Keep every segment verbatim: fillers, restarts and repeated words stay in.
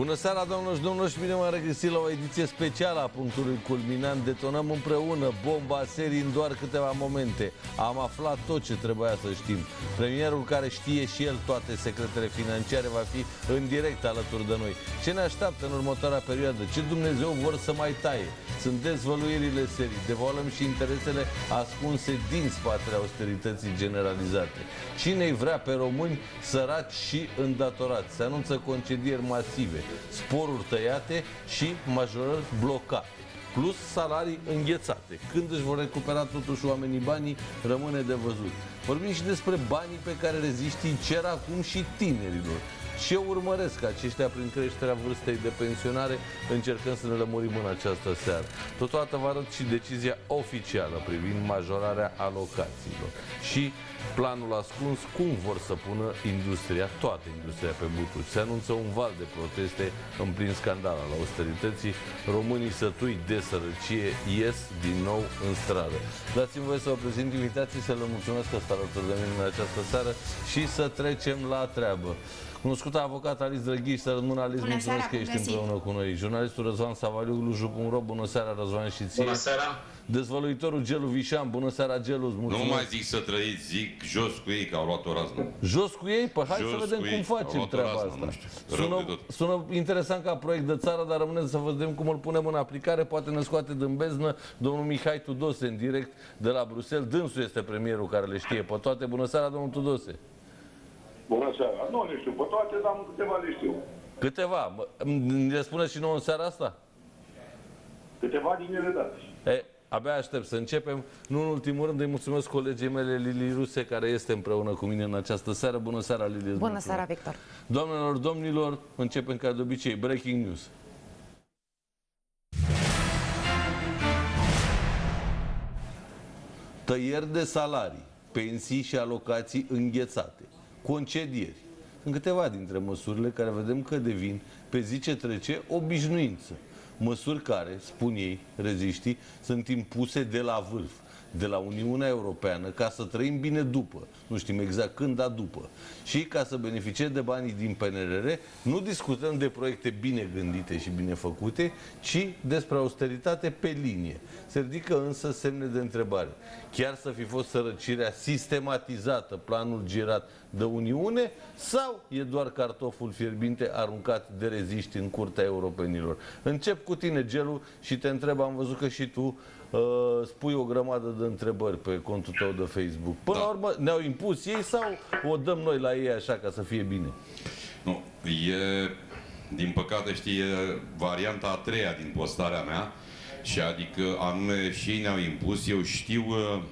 Bună seara, doamnelor și domnilor, și bine m-am regăsit la o ediție specială a punctului culminant. Detonăm împreună bomba serii în doar câteva momente. Am aflat tot ce trebuia să știm. Premierul, care știe și el toate secretele financiare, va fi în direct alături de noi. Ce ne așteaptă în următoarea perioadă? Ce Dumnezeu vor să mai taie? Sunt dezvăluirile serii. Devalăm și interesele ascunse din spatele austerității generalizate. Cine-i vrea pe români săraci și îndatorați? Se anunță concedieri masive, sporuri tăiate și majorări blocate, plus salarii înghețate. Când își vor recupera totuși oamenii banii, rămâne de văzut. Vorbim și despre banii pe care reziștii cer acum și tinerilor. Ce urmăresc aceștia prin creșterea vârstei de pensionare, încercăm să ne lămurim în această seară. Totodată vă arăt și decizia oficială privind majorarea alocațiilor și planul ascuns, cum vor să pună industria, toată industria pe buturi. Se anunță un val de proteste în plin scandal al austerității. Românii sătui de sărăcie ies din nou în stradă. Dați-mi voie să vă prezint invitații, să le mulțumesc că stă alături de mine în această seară și să trecem la treabă. Cunoscută avocat Alice Drăghiș, să rămână Alice, mulțumesc că ești împreună cu noi. Jurnalistul Răzvan Savaliu, Gluju punct ro, bună seara Răzvan și ție. Bună seara. Dezvăluitorul Gelu Vișan, bună seara Gelu, mulțumesc. Nu mai zic să trăiți, zic jos cu ei, că au luat o raznă. Jos cu ei? Păi hai jos să vedem cum facem treaba asta. Sună, sună interesant ca proiect de țară, dar rămâne să vedem cum îl punem în aplicare. Poate ne scoate din beznă domnul Mihai Tudose, în direct de la Bruxelles. Dânsul este premierul care le știe pe toate. Bună seara, domnul Tudose. Bună seara. Nu le știu pe toate, dar câteva le știu. Câteva? Le spuneți și nouă în seara asta? Câteva din ele, da. E, abia aștept să începem. Nu în ultimul rând îi mulțumesc colegii mele Lili Ruse, care este împreună cu mine în această seară. Bună seara, Lili. Bună mulțumesc. Seara, Victor. Doamnelor, domnilor, începem ca de obicei. Breaking news. Tăieri de salarii, pensii și alocații înghețate, concedieri. Sunt câteva dintre măsurile care vedem că devin pe zi ce trece obișnuință. Măsuri care, spun ei, reziștii, sunt impuse de la vârf, de la Uniunea Europeană, ca să trăim bine după. Nu știm exact când, dar după. Și ca să beneficiem de banii din P N R R, nu discutăm de proiecte bine gândite și bine făcute, ci despre austeritate pe linie. Se ridică însă semne de întrebare. Chiar să fi fost sărăcirea sistematizată, planul girat de Uniune, sau e doar cartoful fierbinte aruncat de reziști în curtea europenilor? Încep cu tine, Gelu, și te întreb, am văzut că și tu uh, spui o grămadă de întrebări pe contul tău de Facebook. Până da. la urmă, ne-au impus ei sau o dăm noi la ei așa ca să fie bine? Nu, e, din păcate, știi, e varianta a treia din postarea mea, și adică anume și ei ne-au impus. Eu știu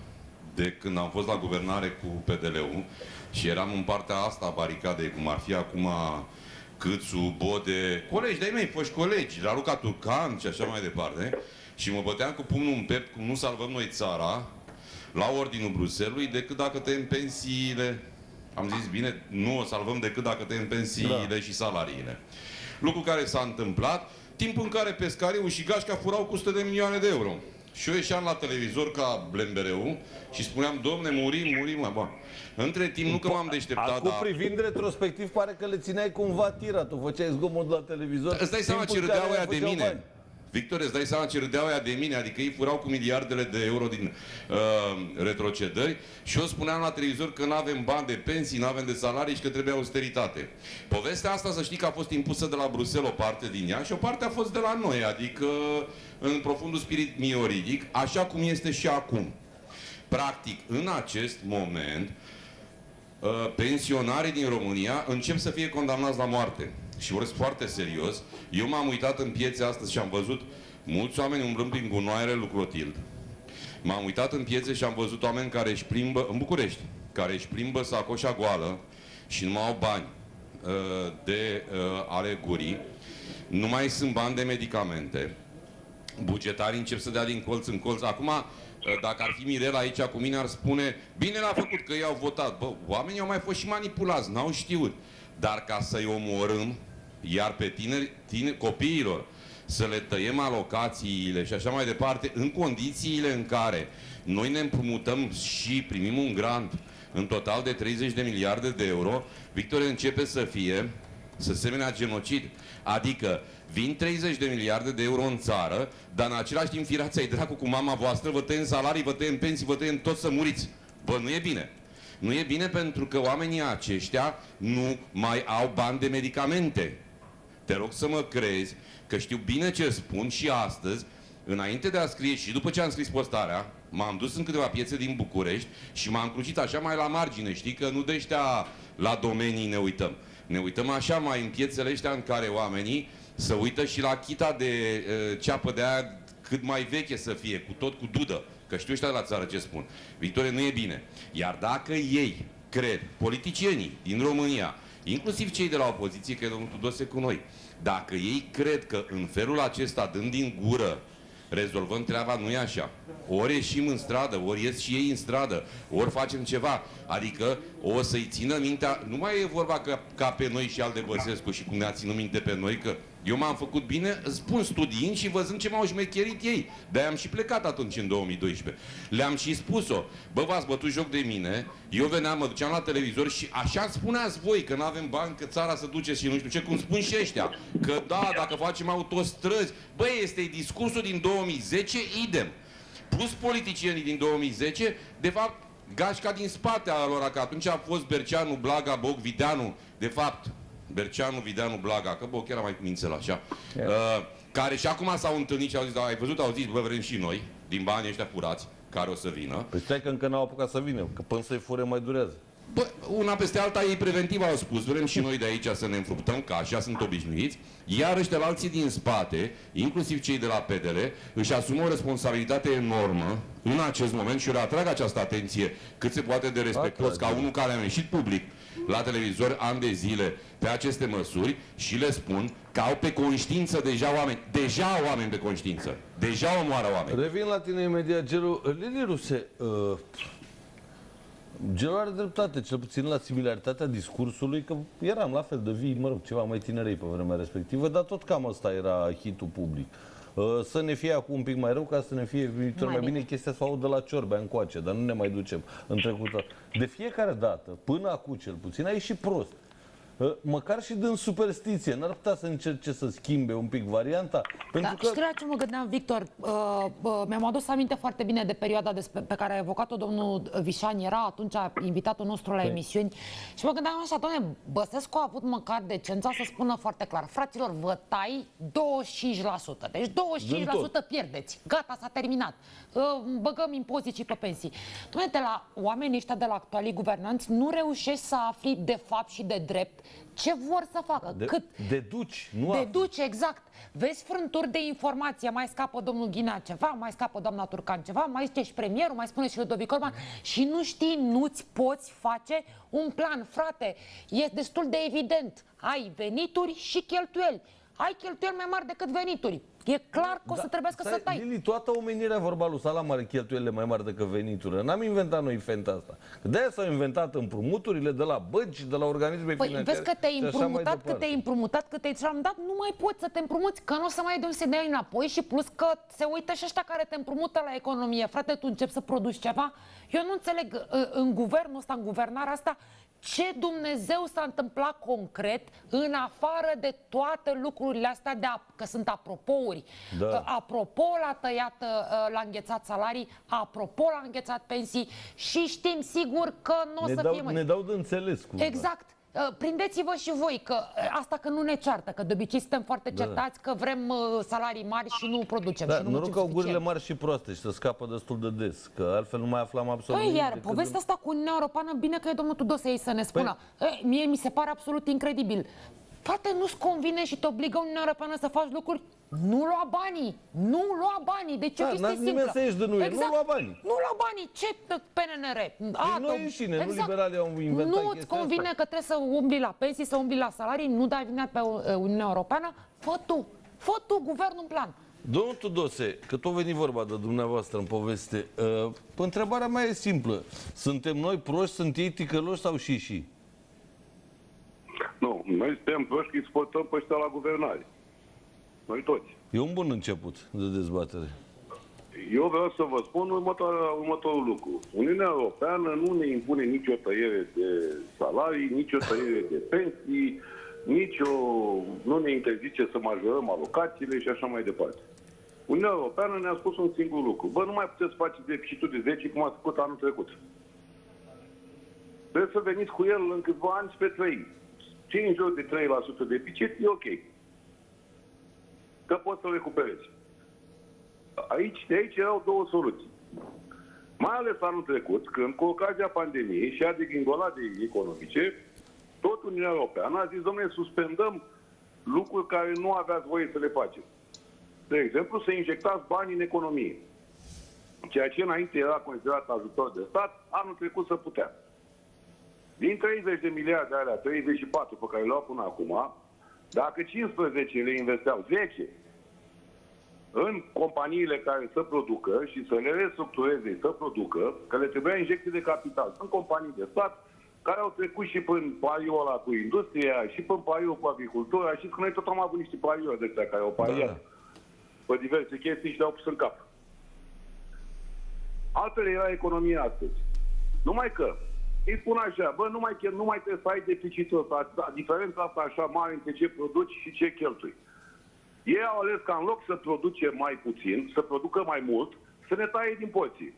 de când am fost la guvernare cu P D L-ul și eram în partea asta a baricadei, cum ar fi acum Câțu, Bode, colegi de-ai mei, foști colegi, Raluca Turcan și așa mai departe, și mă băteam cu pumnul în piept cum nu salvăm noi țara la ordinul Bruxellesului decât dacă tăiem pensiile. Am zis, bine, nu o salvăm decât dacă tăiem pensiile da. și salariile. Lucru care s-a întâmplat, timpul în care pescarii și gașca furau cu o sută de milioane de euro. Și eu ieșeam la televizor ca blembereu și spuneam, domne, murim, murim, bă. Între timp, nu că m-am deșteptat, Acum, dar... privind retrospectiv, pare că le țineai cumva tira. Tu făceai zgomot la televizor. Îți dai seama ce râdeau aia de mine. Bani. Victor, îți dai seama ce râdeau aia de mine, adică ei furau cu miliardele de euro din uh, retrocedări și eu spuneam la televizor că nu avem bani de pensii, nu avem de salarii și că trebuie austeritate. Povestea asta, să știi, că a fost impusă de la Bruxelles o parte din ea și o parte a fost de la noi, adică în profundul spirit mioridic, așa cum este și acum. Practic, în acest moment, uh, pensionarii din România încep să fie condamnați la moarte. Și vorbesc foarte serios. Eu m-am uitat în piețe astăzi și am văzut mulți oameni umblând prin gunoaiele lui Clotilde. M-am uitat în piețe și am văzut oameni care își plimbă, în București, care își plimbă sacoșa goală și nu mai au bani uh, de uh, ale gurii. Nu mai sunt bani de medicamente. Bugetarii încep să dea din colț în colț. Acum, uh, dacă ar fi Mirela aici cu mine, ar spune, bine l-a făcut că i-au votat. Bă, oamenii au mai fost și manipulați, n-au știut. Dar ca să-i omorâm, iar pe tineri, tineri, copiilor, să le tăiem alocațiile și așa mai departe, în condițiile în care noi ne împrumutăm și primim un grant în total de treizeci de miliarde de euro, Victor, începe să fie să semene genocid. Adică vin treizeci de miliarde de euro în țară, dar în același timp firați ai dracu cu mama voastră, vă tăiem salarii, vă tăiem pensii, vă tăiem tot să muriți. Bă, nu e bine. Nu e bine pentru că oamenii aceștia nu mai au bani de medicamente. Te rog să mă crezi că știu bine ce spun și astăzi, înainte de a scrie și după ce am scris postarea, m-am dus în câteva piețe din București și m-am crucit așa mai la margine, știi, că nu de ăștia la domenii ne uităm. Ne uităm așa mai în piețele ăștia în care oamenii se uită și la chita de uh, ceapă de aia cât mai veche să fie, cu tot cu dudă. Că știu ăștia de la țară ce spun. Victorie, nu e bine. Iar dacă ei cred, politicienii din România, inclusiv cei de la opoziție, că e domnul Tudose cu noi, dacă ei cred că în felul acesta, dând din gură, rezolvăm treaba, nu e așa. Ori ieșim în stradă, ori ies și ei în stradă, ori facem ceva. Adică o să-i țină mintea, nu mai e vorba că, ca pe noi și al de Băsescu și cum ne-a ținut minte pe noi, că eu m-am făcut bine, spun studiind și văzând ce m-au șmecherit ei. De-aia am și plecat atunci în două mii doisprezece. Le-am și spus-o. Bă, v-ați bătut joc de mine, eu veneam, mă duceam la televizor și așa spuneați voi, că nu avem bani, că țara să duce și nu știu ce, cum spun și ăștia. Că da, dacă facem autostrăzi. Bă, este discursul din două mii zece, idem. Plus politicienii din două mii zece, de fapt, gașca din spate a lor, că atunci a fost Berceanu, Blaga, Boc, Videanu, de fapt, Berceanu, Videanu, Blaga, că Boc era mai cu mințel așa, yeah. uh, care și acum s-au întâlnit și au zis, da, ai văzut, au zis, bă, vrem și noi, din banii ăștia furați, care o să vină. Păi stai că încă n-au apucat să vină, că până să-i fure mai durează. Bă, una peste alta, ei preventiv au spus, vrem și noi de aici să ne înfruptăm, că așa sunt obișnuiți, iar ăștia alții din spate, inclusiv cei de la P D L, își asumă o responsabilitate enormă în acest moment și eu le atrag această atenție cât se poate de respectuos, ca unul care a ieșit public la televizor ani de zile pe aceste măsuri și le spun că au pe conștiință deja oameni, deja au oameni pe conștiință, deja omoară oameni. Revin la tine imediat, Gelu. Lili Ruse, uh... Gelu are dreptate, cel puțin la similaritatea discursului, că eram la fel de vii, mă rog, ceva mai tinerei pe vremea respectivă, dar tot cam ăsta era hitul public. Să ne fie acum un pic mai rău, ca să ne fie viitor mai, mai bine, bine chestia să audă la Ciorbea încoace, dar nu ne mai ducem în trecut. De fiecare dată, până acum cel puțin, a ieșit prost. Măcar și din superstiție, n-ar putea să încerce să schimbe un pic varianta? Pentru da, că... Știu la ce mă gândeam, Victor? Uh, uh, mi-am adus aminte foarte bine de perioada despre, pe care a evocat-o domnul Vișan, era atunci invitatul nostru la emisiuni și mă gândeam așa, doamne, Băsescu a avut măcar decența să spună foarte clar, fraților, vă tai douăzeci și cinci la sută, deci douăzeci și cinci la sută pierdeți, gata, s-a terminat, uh, băgăm impozicii pe pensii. Doamne, de la oamenii ăștia, de la actualii guvernanți, nu reușești să afli de fapt și de drept ce vor să facă. De, Cât? Deduci, nu Deduci, exact. Vezi frânturi de informație, mai scapă domnul Ghinea ceva, mai scapă doamna Turcan ceva, mai zice și premierul, mai spune și Ludovic Orban și nu știi, nu-ți poți face un plan. Frate, e destul de evident. Ai venituri și cheltuieli. Ai cheltuieli mai mari decât venituri. E clar că o să trebuiască să tai. Lili, toată omenirea vorba lui Salam are cheltuielile mai mari decât veniturile. N-am inventat noi fenta asta. De-aia s-au inventat împrumuturile de la bănci, de la organisme păi, financiare. Vezi că te-ai împrumutat, că te-ai împrumutat, că te-ai dat, nu mai poți să te împrumuți, că nu o să mai ai de unde să dai înapoi și plus că se uită și ăștia care te împrumută la economie. Frate, tu începi să produci ceva? Eu nu înțeleg în guvernul ăsta, în guvernarea asta, ce Dumnezeu s-a întâmplat concret în afară de toate lucrurile astea, de a, că sunt apropouri. Da. Apropo l-a tăiat, l-a înghețat salarii, apropo l-a înghețat pensii și știm sigur că nu o să dau, fie mai... Ne dau de înțeles cumva. Exact. Prindeți-vă și voi că asta că nu ne ceartă, că de obicei suntem foarte da. certați că vrem salarii mari și nu producem. Da, și nu noroc că au gurile mari și proaste și să scapă destul de des, că altfel nu mai aflam absolut nimic. Iar de... povestea asta cu Uniunea Europeană, bine că e domnul Tudose ei să ne spună. Păi... Ei, mie mi se pare absolut incredibil. Frate, nu-ți convine și te obligă Uniunea Europeană să faci lucruri? Nu lua banii! Nu lua banii! Deci da, o chestie simplă. Nimeni să ieși de nu, exact. Nu lua banii! Nu lua banii! Ce P N N R? Atom. Noi înșine, exact. Nu liberalii au inventat Nu îți convine asta. Că trebuie să umbli la pensii, să umbli la salarii, nu dai vinat pe Uniunea Europeană? Fă tu! Fă tu guvernul în plan! Domnul Tudose, că tot veni vorba de dumneavoastră în poveste, uh, întrebarea mea e simplă. Suntem noi proști, sunt ei ticăloși sau și și? Nu, noi suntem proști că îi spătăm pe ăștia la guvernare. Noi toți. E un bun început de dezbatere. Eu vreau să vă spun următorul lucru. Uniunea Europeană nu ne impune nicio tăiere de salarii, nicio tăiere de pensii. nici o, nu ne interzice să majorăm alocațiile și așa mai departe. Uniunea Europeană ne-a spus un singur lucru. Bă, nu mai puteți face deficitul de zece cum ați făcut anul trecut. Trebuie să veniți cu el în câțiva ani spre trei. Cine în jur de trei la sută deficit, e ok. Că poți să-l recuperezi. Aici, de aici erau două soluții. Mai ales anul trecut, când cu ocazia pandemiei și a degringoladei economice, tot Uniunea Europeană a zis, domnule, suspendăm lucruri care nu aveați voie să le faceți. De exemplu, să injectați bani în economie. Ceea ce înainte era considerat ajutor de stat, anul trecut să putea. Din treizeci de miliarde alea, treizeci și patru pe care le-au până acum, dacă cincisprezece le investeau zece în companiile care să producă și să le restructureze, să producă, că le trebuia injecții de capital. Sunt companii de stat care au trecut și prin pariul ăla cu industria, și prin pariul cu agricultura, și că noi tot am avut niște pariuri de astea care au pariat da. pe diverse chestii și le-au pus în cap. Altfel era economia astăzi. Numai că îi spun așa, bă, nu mai, nu mai trebuie să ai deficitul ăsta, diferența asta așa mare între ce produci și ce cheltui. Ei au ales ca în loc să produce mai puțin, să producă mai mult, să ne taie din porții.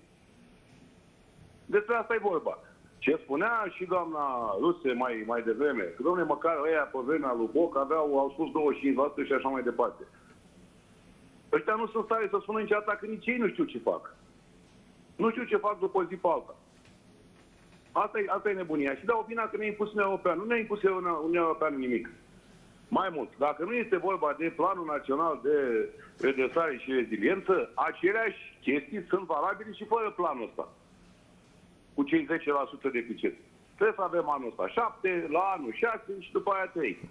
Despre asta e vorba. Ce spunea și doamna Ruse mai, mai devreme, că domnule, măcar ăia pe vremea lui Boc aveau, au spus douăzeci și cinci la sută și așa mai departe. Ăștia nu sunt stare să spună niciodată că nici ei nu știu ce fac. Nu știu ce fac după zi pe alta. Asta e, asta e nebunia. Și dau vina că ne-a impus Uniunea Europeană. Nu ne-a impus Uniunea Europeană nimic. Mai mult, dacă nu este vorba de Planul Național de Redresare și Reziliență, aceleași chestii sunt valabile și fără planul ăsta. Cu cei zece la sută deficit. Trebuie să avem anul ăsta șapte, la anul șase și după aia trei.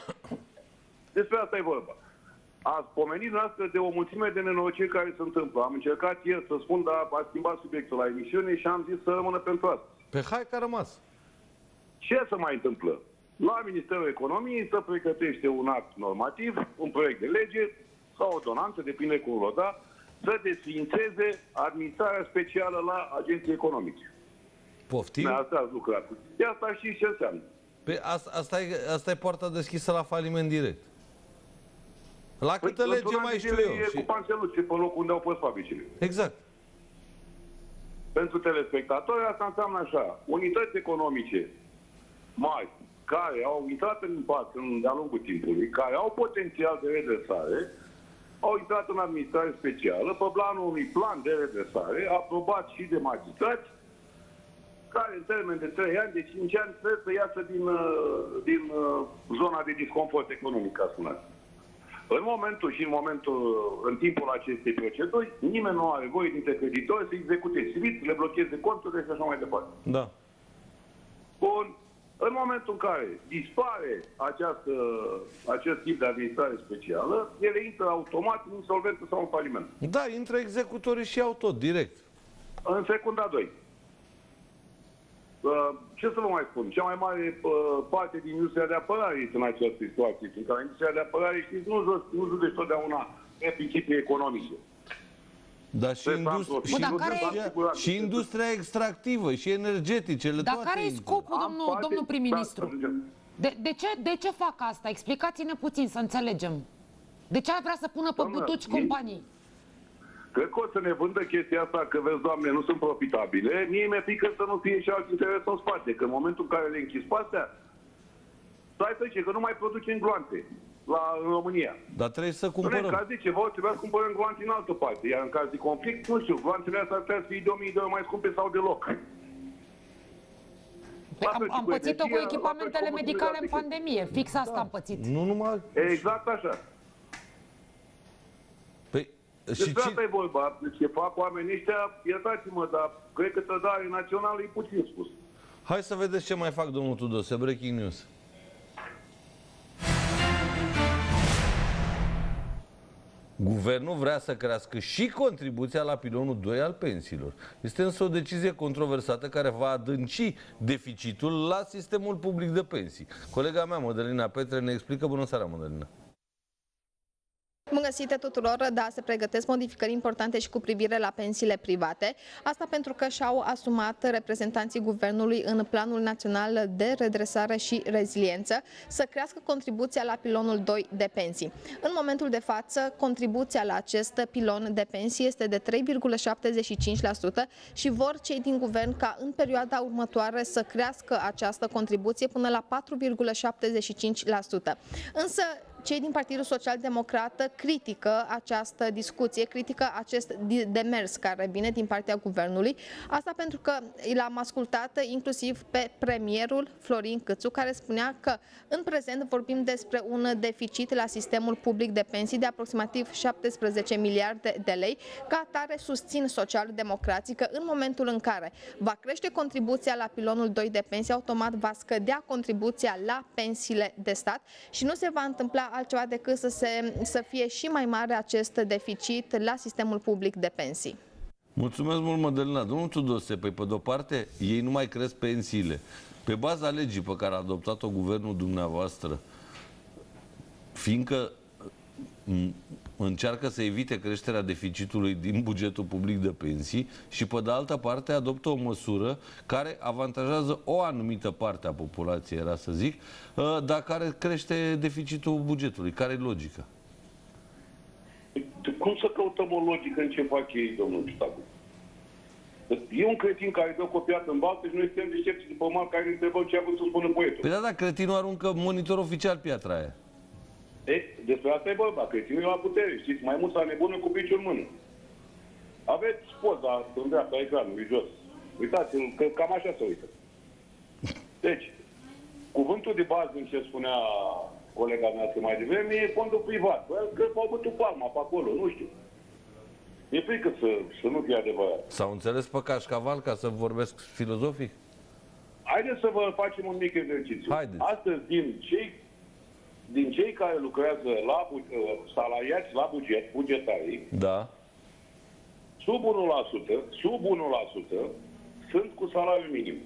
Despre asta e vorba. Ați pomenit noastră de o mulțime de nenorociri care se întâmplă. Am încercat ieri să spun, dar a schimbat subiectul la emisiune și am zis să rămână pentru asta. Pe hai că a rămas. Ce se mai întâmplă? La Ministerul Economiei se pregătește un act normativ, un proiect de lege sau o donanță, depinde cum o da, să desființeze administrarea specială la agenții economice. Poftim? Asta ați lucrat. De asta și ce înseamnă. Pe asta, asta, e, asta e poarta deschisă la faliment direct. La câtă păi, lege mai știu eu. E și... cu panseluțe pe locul unde au pus fabricile. Exact. Pentru telespectatori asta înseamnă așa. Unități economice mari, care au intrat în impact de-a lungul timpului, care au potențial de redresare, au intrat în administrare specială pe planul unui plan de redresare, aprobat și de magistrați, care în termen de trei ani, de cinci ani, trebuie să iasă din, din zona de disconfort economic, ca spuneați. În momentul și în momentul, în timpul acestei proceduri, nimeni nu are voie dintre creditori să execute civic, le blocheze conturile și așa mai departe. Da. Bun. În momentul în care dispare această, acest tip de administrare specială, ele intră automat în insolvență sau în faliment. Da, intră executorii și iau tot, direct. În secunda doi. Ce să vă mai spun? Cea mai mare parte din industria de apărare este în această situație. Pentru că industria de apărare, știți, nu, nu judește totdeauna pe principii economice. Dar și, industri... și, Bă, care e... și industria extractivă, și energeticele, dar toate. Dar care e scopul, domnul, poate... domnul prim-ministru? De, de, ce, de ce fac asta? Explicați-ne puțin, să înțelegem. De ce ar vrea să pună pe Doamne, butuci companii? Cred că o să ne vândă chestia asta că, vezi, Doamne, nu sunt profitabile. Mie mi-e frică să nu fie și alt interes în spate. Că în momentul în care le închizi pe astea, stai să zice că nu mai producem gloanțe la, în România. Dar trebuie să cumpărăm. În caz de ceva, trebuia să cumpărăm gloanțe în altă parte. Iar în caz de conflict, nu știu, gloanțele astea ar trebui să fie de o mie de euro mai scumpe sau deloc. Păi am, am pățit-o cu echipamentele medicale în pandemie. Fix asta da. am pățit. Nu numai... Exact așa. Păi... Despre și asta ce... e vorba. Ce fac oamenii ăștia, iertați-mă, dar cred că trădare națională e puțin spus. Hai să vedeți ce mai fac, domnul Tudose. Breaking news. Guvernul vrea să crească și contribuția la pilonul doi al pensiilor. Este însă o decizie controversată care va adânci deficitul la sistemul public de pensii. Colega mea, Mădălina Petre, ne explică. Bună seara, Mădălina. Bun găsite tuturor, da, se pregătesc modificări importante și cu privire la pensiile private. Asta pentru că și-au asumat reprezentanții guvernului în Planul Național de Redresare și Reziliență să crească contribuția la pilonul doi de pensii. În momentul de față, contribuția la acest pilon de pensii este de trei virgulă șaptezeci și cinci la sută și vor cei din guvern ca în perioada următoare să crească această contribuție până la patru virgulă șaptezeci și cinci la sută. Însă, cei din Partidul Social Democrat critică această discuție, critică acest demers care vine din partea guvernului. Asta pentru că l-am ascultat inclusiv pe premierul Florin Câțu, care spunea că în prezent vorbim despre un deficit la sistemul public de pensii de aproximativ șaptesprezece miliarde de lei. Ca atare susțin social-democrații că în momentul în care va crește contribuția la pilonul doi de pensii, automat va scădea contribuția la pensiile de stat și nu se va întâmpla altceva decât să, se, să fie și mai mare acest deficit la sistemul public de pensii. Mulțumesc mult, Mădălina. Domnul Tudose, păi pe de-o parte, ei nu mai cresc pensiile. Pe baza legii pe care a adoptat-o guvernul dumneavoastră, fiindcă încearcă să evite creșterea deficitului din bugetul public de pensii și, pe de altă parte, adoptă o măsură care avantajează o anumită parte a populației, era să zic, dar care crește deficitul bugetului. Care e logica? Cum să căutăm o logică în ce fac ei, domnul Ciutacu? E un cretin care dă copiat în baltă și noi suntem deștepți după mal care ne întrebăm ce a vrut să spună poetul. Păi da, da, cretinul aruncă monitor oficial piatra aia. E, despre asta e vorba, cretinul e la putere, știți, mai mulți nebună cu piciul în mână. Aveți poza în dreapta ecranului, jos. Uitați-l, că cam așa se uită. Deci, cuvântul de bază în ce spunea colega mea mai devreme e fondul privat. Bă, că au bătut palma pe acolo, nu știu. E frică să, să nu fie adevărat. S-au înțeles pe cașcaval, ca să vorbesc filozofic? Haideți să vă facem un mic exercițiu. Haideți. Astăzi, din cei, din cei care lucrează la salariați la buget, bugetarii, da, sub unu la sută, sub unu la sută sunt cu salariu minim.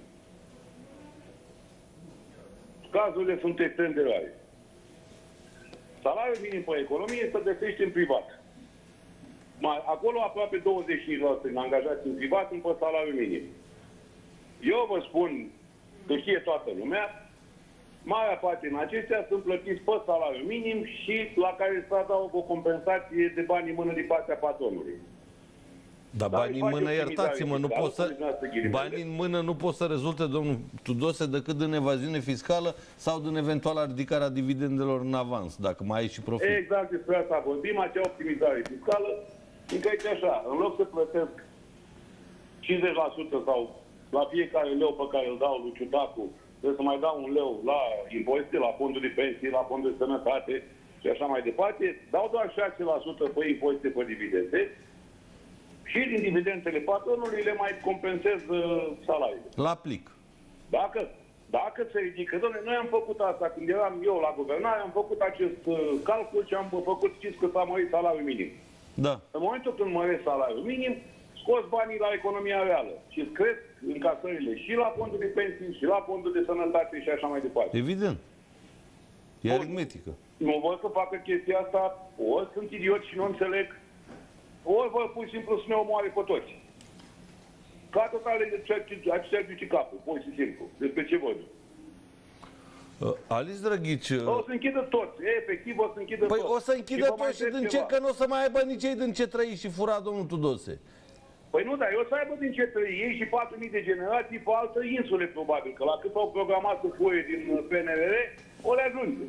Cazurile sunt extrem de rare. Salariul minim pe economie se găsește în privat. Mai, acolo aproape douăzeci și cinci la sută din angajați în privat sunt pe salariul minim. Eu vă spun că știe toată lumea, marea parte din acestea sunt plătiți pe salariul minim și la care se adaugă o compensație de bani în mână din partea patronului. Dar banii în mână, iertați-mă, nu pot să... Banii în mână nu pot să rezulte, domnul Tudose, decât din evaziune fiscală sau din eventuala ridicare a dividendelor în avans, dacă mai ai și profit. Exact despre asta vorbim, acea optimizare fiscală, încă e așa, în loc să plătesc cincizeci la sută sau la fiecare leu pe care îl dau lui Ciutacu, trebuie să mai dau un leu la impozite, la fonduri de pensii, la fonduri de sănătate și așa mai departe, dau doar șase la sută pe impozite pe dividende, și din dividendele patronului le mai compensez uh, salariile. La plic. Dacă, dacă se ridică, doamne, noi am făcut asta când eram eu la guvernare, am făcut acest uh, calcul și am făcut, știți că s-a mărit salariul minim. Da. În momentul când măresc salariul minim, scoți banii la economia reală și îți cresc încasările și la fondul de pensii, și la fondul de sănătate și așa mai departe. Evident. E aritmetică. Nu vor să facă chestia asta, ori sunt idioți și nu înțeleg, ori vor pur și simplu să ne omoare pe toți. Ca total aceea duce capul, pur și simplu. Despre ce vorbim? Uh, Alice Drăghici... Uh... O să închidă toți, efectiv o să închidă păi toți. o să închidă și toți și din ce? Că nu o să mai aibă nici ei din ce trăi și fura domnul Tudose. Păi nu, dar eu să aibă din ce trăi ei și patru mii de generații pe altă insule, probabil, că la cât au programat să foie din P N R R, o le ajunge.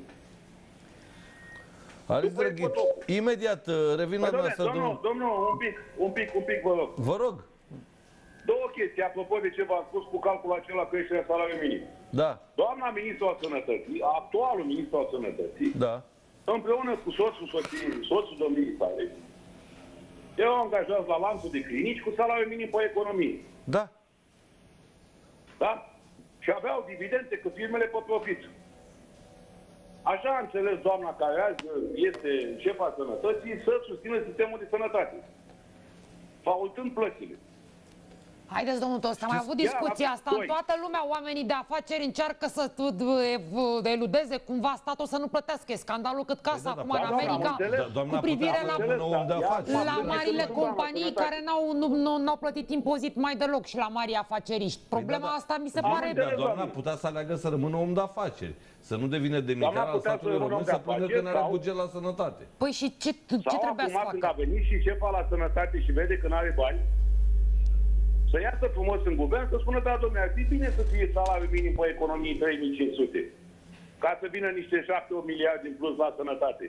Alice Drăghici, imediat revin la noastră, domnul, domnul, domnul, un pic, un pic, un pic, vă rog. Vă rog. Două chestii, apropo de ce v-am spus cu calculul acela creșterea salariului minim. Da. Doamna ministru al sănătății, actualul ministru al sănătății, da, împreună cu soțul, soții, soțul domniei sale, eu am angajat la lanțul de clinici cu salariul minim pe economie. Da. Da? Și aveau dividende că firmele pe profit. Așa a înțeles doamna care azi este șefa sănătății să susțină sistemul de sănătate, faultând plățile. Haideți, domnul Tost, am mai avut discuția asta în toată lumea. Oamenii de afaceri încearcă să eludeze cumva statul să nu plătească. E scandalul cât casa acum în America cu privire la marile companii care n-au plătit impozit mai deloc și la mari afaceriști. Problema asta mi se pare... Doamna putea să aleagă să rămână om de afaceri, să nu devină demnitar al statului român, să plângă că nu are buget la sănătate. Păi și ce trebuia să facă? Când a venit și șefa la sănătate și vede că nu are bani, să iasă frumos în guvern, să spună, da, domnule, ar fi bine să fie salariul minim pe economie trei mii cinci sute, ca să vină niște șapte miliarde în plus la sănătate.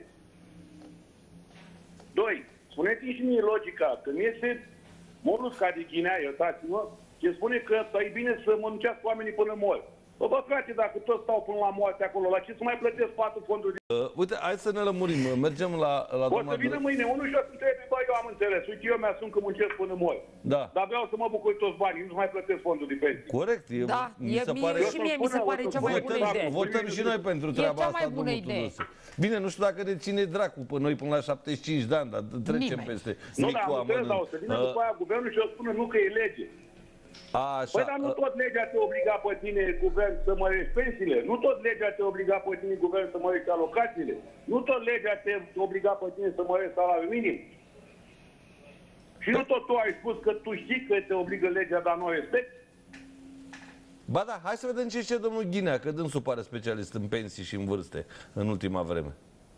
Doi, spuneți-mi și mie logica, când este molusca de Ghinea, iertați-mă, ce spune că e bine să mănâncească oamenii până mor. Bă, bă, frate, dacă toți stau până la moarte acolo, la ce să mai plătesc patru fonduri? Uh, uite, hai să ne lămurim. Mergem la, la o să vină mâine unul și o să întrebe, bă, eu am înțeles. Uite, eu mi-asum că muncesc până mor. Da. Dar vreau să mă bucur toți banii, nu mai plătesc fondul de pensii. Corect. E, da, mi e, se mie, pare... și mie mi se pare cea mai bună idee. Votăm și noi pentru treaba asta, domnul Tudose. Bine, nu știu dacă ne ține dracu pe noi până la șaptezeci și cinci de ani, dar trecem Nimeni. peste nu, dar am înțeles, dar o să vină după aia guvernul și o spună nu că e lege. Așa. Păi, dar nu tot legea te obliga pe tine, guvern, să mărești pensiile. Nu tot legea te obliga pe tine, guvern, să mărești alocațiile. Nu tot legea te obliga pe tine să mărești salariul minim. Și nu tot tu ai spus că tu știi că te obligă legea, dar nu o respecti? Ba da, hai să vedem ce zice domnul Ghinea, că dânsul pare specialist în pensii și în vârste în ultima vreme.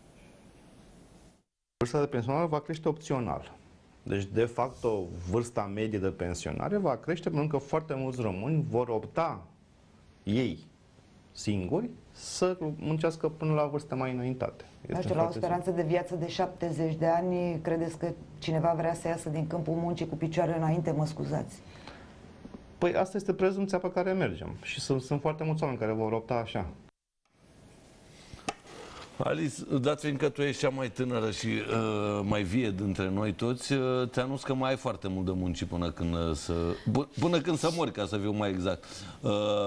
Vârsta de pensionare va crește opțional. Deci, de fapt, vârsta medie de pensionare va crește pentru că foarte mulți români vor opta ei singuri să muncească până la vârste mai înaintate. Nu știu, la o speranță de viață de șaptezeci de ani, credeți că cineva vrea să iasă din câmpul muncii cu picioarele înainte? Mă scuzați. Păi asta este prezumția pe care mergem. Și sunt, sunt foarte mulți oameni care vor opta așa. Alice, dați fiindcă tu ești cea mai tânără și uh, mai vie dintre noi toți, uh, te anunț că mai ai foarte mult de munci până când, uh, să, până când să mori, ca să fiu mai exact. Uh,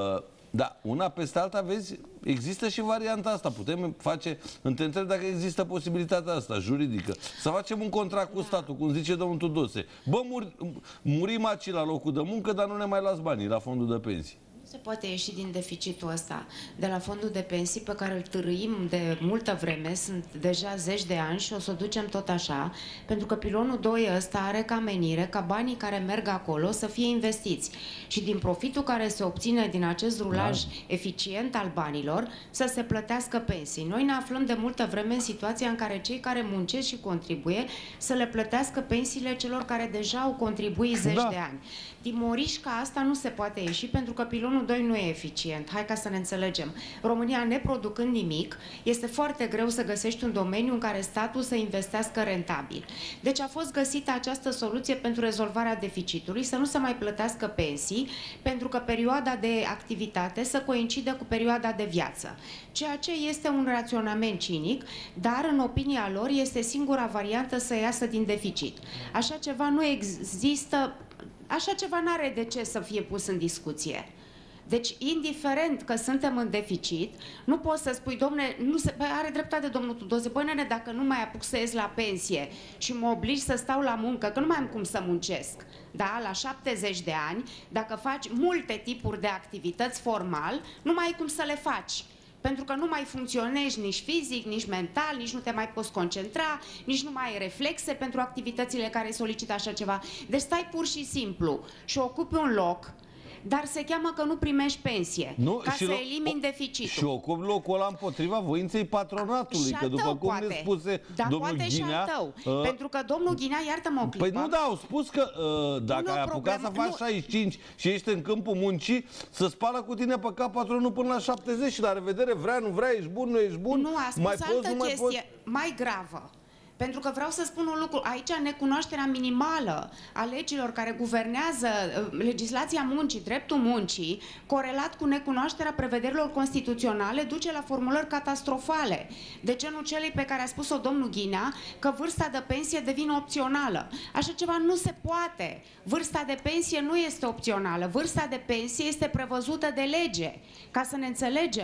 da, una peste alta, vezi, există și varianta asta. Putem face, te întreb dacă există posibilitatea asta juridică. Să facem un contract cu statul, cum zice domnul Tudose. Bă, muri, murim aici la locul de muncă, dar nu ne mai las banii la fondul de pensii. Se poate ieși din deficitul ăsta de la fondul de pensii pe care îl târâim de multă vreme, sunt deja zeci de ani și o să o ducem tot așa, pentru că pilonul doi ăsta are ca menire ca banii care merg acolo să fie investiți și din profitul care se obține din acest rulaj da. eficient al banilor să se plătească pensii. Noi ne aflăm de multă vreme în situația în care cei care muncesc și contribuie să le plătească pensiile celor care deja au contribuit zeci da. de ani. Din morișca asta nu se poate ieși pentru că pilonul doi nu e eficient. Hai ca să ne înțelegem. România, neproducând nimic, este foarte greu să găsești un domeniu în care statul să investească rentabil. Deci a fost găsită această soluție pentru rezolvarea deficitului, să nu se mai plătească pensii, pentru că perioada de activitate să coincide cu perioada de viață. Ceea ce este un raționament cinic, dar în opinia lor este singura variantă să iasă din deficit. Așa ceva nu există. Așa ceva n-are de ce să fie pus în discuție. Deci, indiferent că suntem în deficit, nu poți să spui, domne, nu se, bă, are dreptate domnul Tudose, băi, nene, dacă nu mai apuc să ies la pensie și mă oblig să stau la muncă, că nu mai am cum să muncesc, da, la șaptezeci de ani, dacă faci multe tipuri de activități formal, nu mai ai cum să le faci. Pentru că nu mai funcționezi nici fizic, nici mental, nici nu te mai poți concentra, nici nu mai ai reflexe pentru activitățile care solicită așa ceva. Deci stai pur și simplu și ocupi un loc, dar se cheamă că nu primești pensie, nu, ca să elimini deficitul. Și ocupi locul ăla împotriva voinței patronatului, că după cum poate. ne spuse da, domnul poate Ghinea... Și al tău, uh, pentru că domnul Ghinea, iartă-mă o clipă... Păi nu, da, au spus că uh, dacă ai apucat să faci nu. șaizeci și cinci și ești în câmpul muncii, să spală cu tine pe cap patronul până la șaptezeci și la revedere, vrea, nu vrea, ești bun, nu ești bun, nu, a spus mai altă poți, nu mai chestie, poți... mai gravă. Pentru că vreau să spun un lucru, aici necunoașterea minimală a legilor care guvernează legislația muncii, dreptul muncii, corelat cu necunoașterea prevederilor constituționale, duce la formulări catastrofale. De genul celei pe care a spus-o domnul Ghinea, că vârsta de pensie devine opțională. Așa ceva nu se poate. Vârsta de pensie nu este opțională. Vârsta de pensie este prevăzută de lege. Ca să ne înțelegem,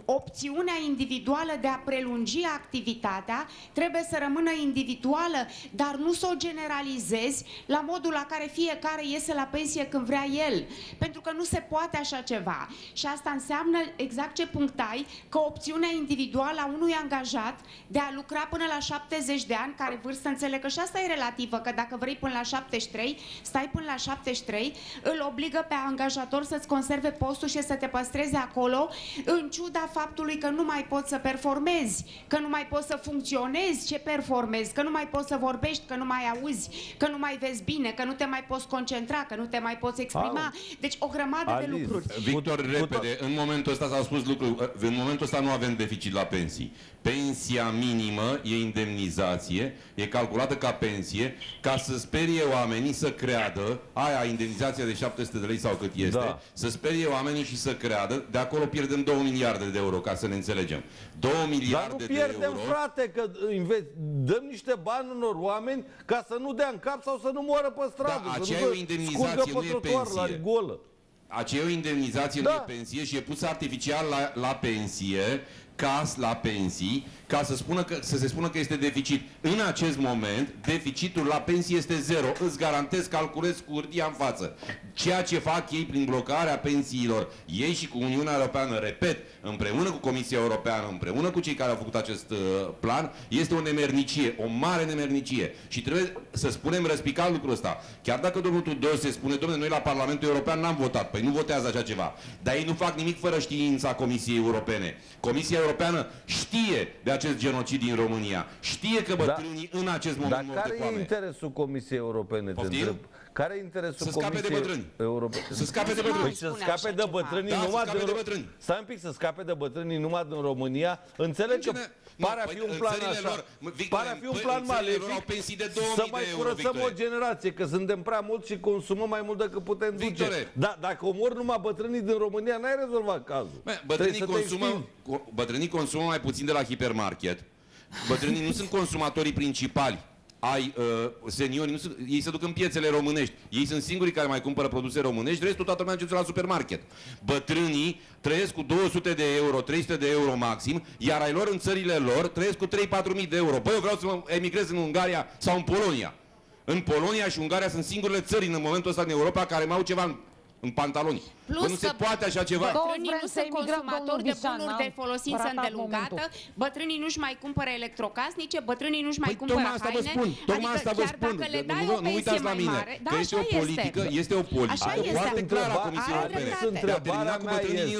opțiunea individuală de a prelungi activitatea trebuie să rămână individuală, dar nu să o generalizezi la modul la care fiecare iese la pensie când vrea el. Pentru că nu se poate așa ceva. Și asta înseamnă, exact ce punctai, că opțiunea individuală a unui angajat de a lucra până la șaptezeci de ani, care vârstă înțeleg că și asta e relativă, că dacă vrei până la șaptezeci și trei, stai până la șaptezeci și trei, îl obligă pe angajator să-ți conserve postul și să te păstreze acolo, în ciuda faptului că nu mai poți să performezi, că nu mai poți să funcționezi ce performezi, că nu mai poți să vorbești, că nu mai auzi, că nu mai vezi bine, că nu te mai poți concentra, că nu te mai poți exprima. Deci o grămadă Alice, de lucruri. Victor, repede, în momentul ăsta s-au spus lucruri, în momentul ăsta nu avem deficit la pensii. Pensia minimă e indemnizație, e calculată ca pensie, ca să sperie oamenii să creadă, aia indemnizația de șapte sute de lei sau cât este, da. Să sperie oamenii și să creadă, de acolo pierdem două miliarde de euro, ca să ne înțelegem. două miliarde de euro. Dar nu pierdem, frate, că dăm niște bani unor oameni ca să nu dea în cap sau să nu moară pe stradă. Da, aceea e o indemnizație, nu e pensie. La rigolă. Aceea e o indemnizație, da. Nu e pensie și e pusă artificial la, la pensie, ca la pensii, ca să, spună că, să se spună că este deficit. În acest moment, deficitul la pensie este zero. Îți garantez, calculez cu hârtia în față. Ceea ce fac ei prin blocarea pensiilor, ei și cu Uniunea Europeană, repet, împreună cu Comisia Europeană, împreună cu cei care au făcut acest uh, plan, este o nemernicie, o mare nemernicie. Și trebuie să spunem răspicat lucrul ăsta. Chiar dacă domnul Tudor se spune, domnule, noi la Parlamentul European n-am votat, păi nu votează așa ceva. Dar ei nu fac nimic fără știința Comisiei Europene. Comisia Europeană știe de acest genocid din România. Știe că bătrânii da. În acest moment mor de foame. Dar care e interesul Comisiei Europene? Te care e interesul să scape de bătrâni. Europene? Să scape de bătrâni. Păi să scape de bătrâni da, numai de bătrâni. Stai un pic, să scape de bătrâni numai din România. Înțeleg că pare a fi un plan așa. Pare a fi un plan malefic să mai curățăm o generație, că suntem prea mulți și consumăm mai mult decât putem duce. Da, dacă omor numai bătrânii din România, n-ai rezolvat cazul. Bătrânii consumă, bătrânii consumă mai puțin de la hipermarket. Bătrânii nu sunt consumatorii principali ai uh, seniorii, nu sunt, ei se duc în piețele românești. Ei sunt singurii care mai cumpără produse românești, restul toată lumea merge la supermarket. Bătrânii trăiesc cu două sute de euro, trei sute de euro maxim, iar ai lor în țările lor trăiesc cu trei patru mii de euro. Băi, eu vreau să mă emigrez în Ungaria sau în Polonia. În Polonia și Ungaria sunt singurele țări în momentul ăsta în Europa care mai au ceva în în pantaloni. Plus nu se poate așa ceva. Bătrânii nu sunt consumatori de bunuri de folosință îndelungată, bătrânii nu-și mai cumpără electrocasnice, bătrânii nu-și mai cumpără haine. Tocmai asta vă spun. Nu uitați la mine. Că este o politică, este o politică foarte clară a Comisiei Europene. Întrebarea mea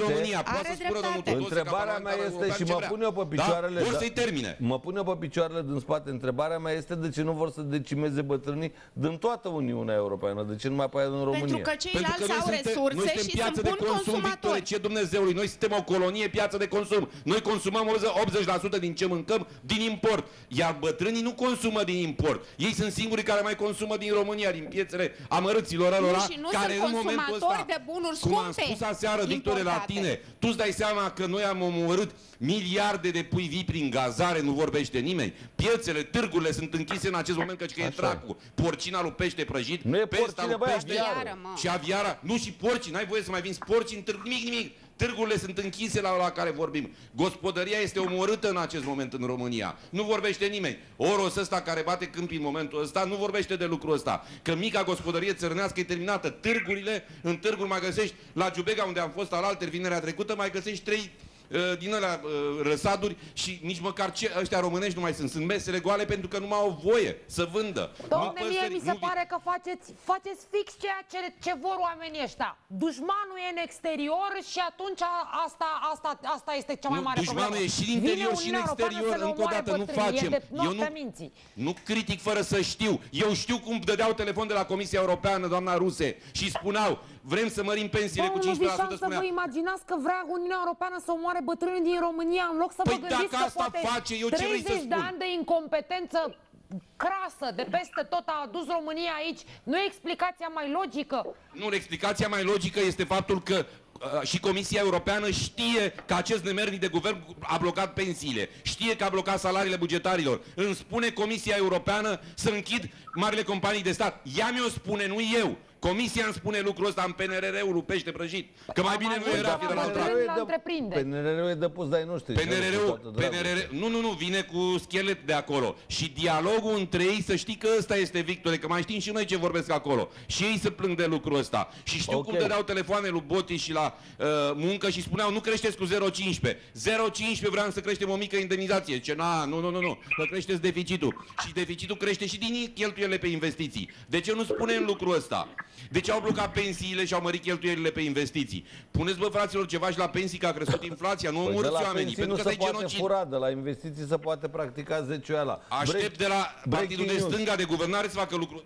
este, întrebarea mea este și mă pun eu pe picioarele, vor să-i termine. Mă pun eu pe picioarele din spate. Întrebarea mea este de ce nu vor să decimeze bătrânii din toată Uniunea Europeană, de ce numai pe aia din România? Pentru că ceilalți au resurse noi suntem și piață sunt de consum, Victorie, ce Dumnezeului, noi suntem o colonie piață de consum. Noi consumăm optzeci la sută din ce mâncăm din import, iar bătrânii nu consumă din import. Ei sunt singurii care mai consumă din România, din piețele amărâților lor, care în momentul ăsta, de bunuri cum am spus aseară, Victorie, la tine, tu îți dai seama că noi am omorât miliarde de pui vii prin gazare, nu vorbește nimeni. Piețele, târgurile sunt închise în acest moment, căci că e dracu. Porcina lui pește prăjit, nu e porcine, băi, aviară, și aviara, nu și porci, n-ai voie să mai vinzi porci în târg, nimic, nimic. Târgurile sunt închise la, la care vorbim. Gospodăria este omorâtă în acest moment în România. Nu vorbește nimeni. Oros ăsta care bate câmpii în momentul ăsta nu vorbește de lucrul ăsta. Că mica gospodărie țărânească e terminată. Târgurile, în târguri mai găsești, la Giubega unde am fost alaltări vinerea trecută, mai găsești trei din alea răsaduri și nici măcar ce, ăștia românești nu mai sunt. Sunt mesele goale pentru că nu mai au voie să vândă. Dom'le, mie mi se nu... pare că faceți, faceți fix ceea ce, ce vor oamenii ăștia. Dușmanul e în exterior și atunci asta, asta, asta este cea mai mare nu, dușmanul problemă. e și în interior și în exterior. Încă o dată nu facem. Eu nu, nu critic fără să știu. Eu știu cum dădeau telefon de la Comisia Europeană, doamna Ruse, și spuneau vrem să mărim pensiile cu cincisprezece la sută. Să vă imaginați că vrea Uniunea Europeană să omoare bătrânii din România în loc să păi vă gândiți dacă că asta poate face, eu ce vrei să treizeci de ani de incompetență crasă de peste tot a adus România aici. Nu e explicația mai logică? Nu, explicația mai logică este faptul că uh, și Comisia Europeană știe că acest nemernic de guvern a blocat pensiile, știe că a blocat salariile bugetarilor. Îmi spune Comisia Europeană să închid marile companii de stat. Ea mi-o spune, nu eu. Comisia îmi spune lucrul ăsta în P N R R-ul lui Pește Prăjit. Că mai bine nu era federal. P N R R-ul e de pus de-ai noștri. P N R R-ul, nu, nu, nu, vine cu schelet de acolo. Și dialogul între ei, să știi că ăsta este, Victor, că mai știm și noi ce vorbesc acolo. Și ei se plâng de lucrul ăsta. Și știu okay. cum dădeau telefoane lui Boti și la uh, muncă și spuneau, nu creșteți cu zero virgulă cincisprezece. zero virgulă cincisprezece vreau să creștem o mică indemnizație. Ce na, nu, nu, nu, nu, că creșteți deficitul. Și deficitul crește și din cheltuielile pe investiții. De ce nu spunem lucrul ăsta? De ce au blocat pensiile și au mărit cheltuielile pe investiții? Puneți, bă, fraților, ceva și la pensii, că a crescut inflația, nu omorâți păi oamenii, pentru că se poate genocid. Fura, de la investiții se poate practica zecioala. Aștept de la partidul de stânga de guvernare să facă lucruri.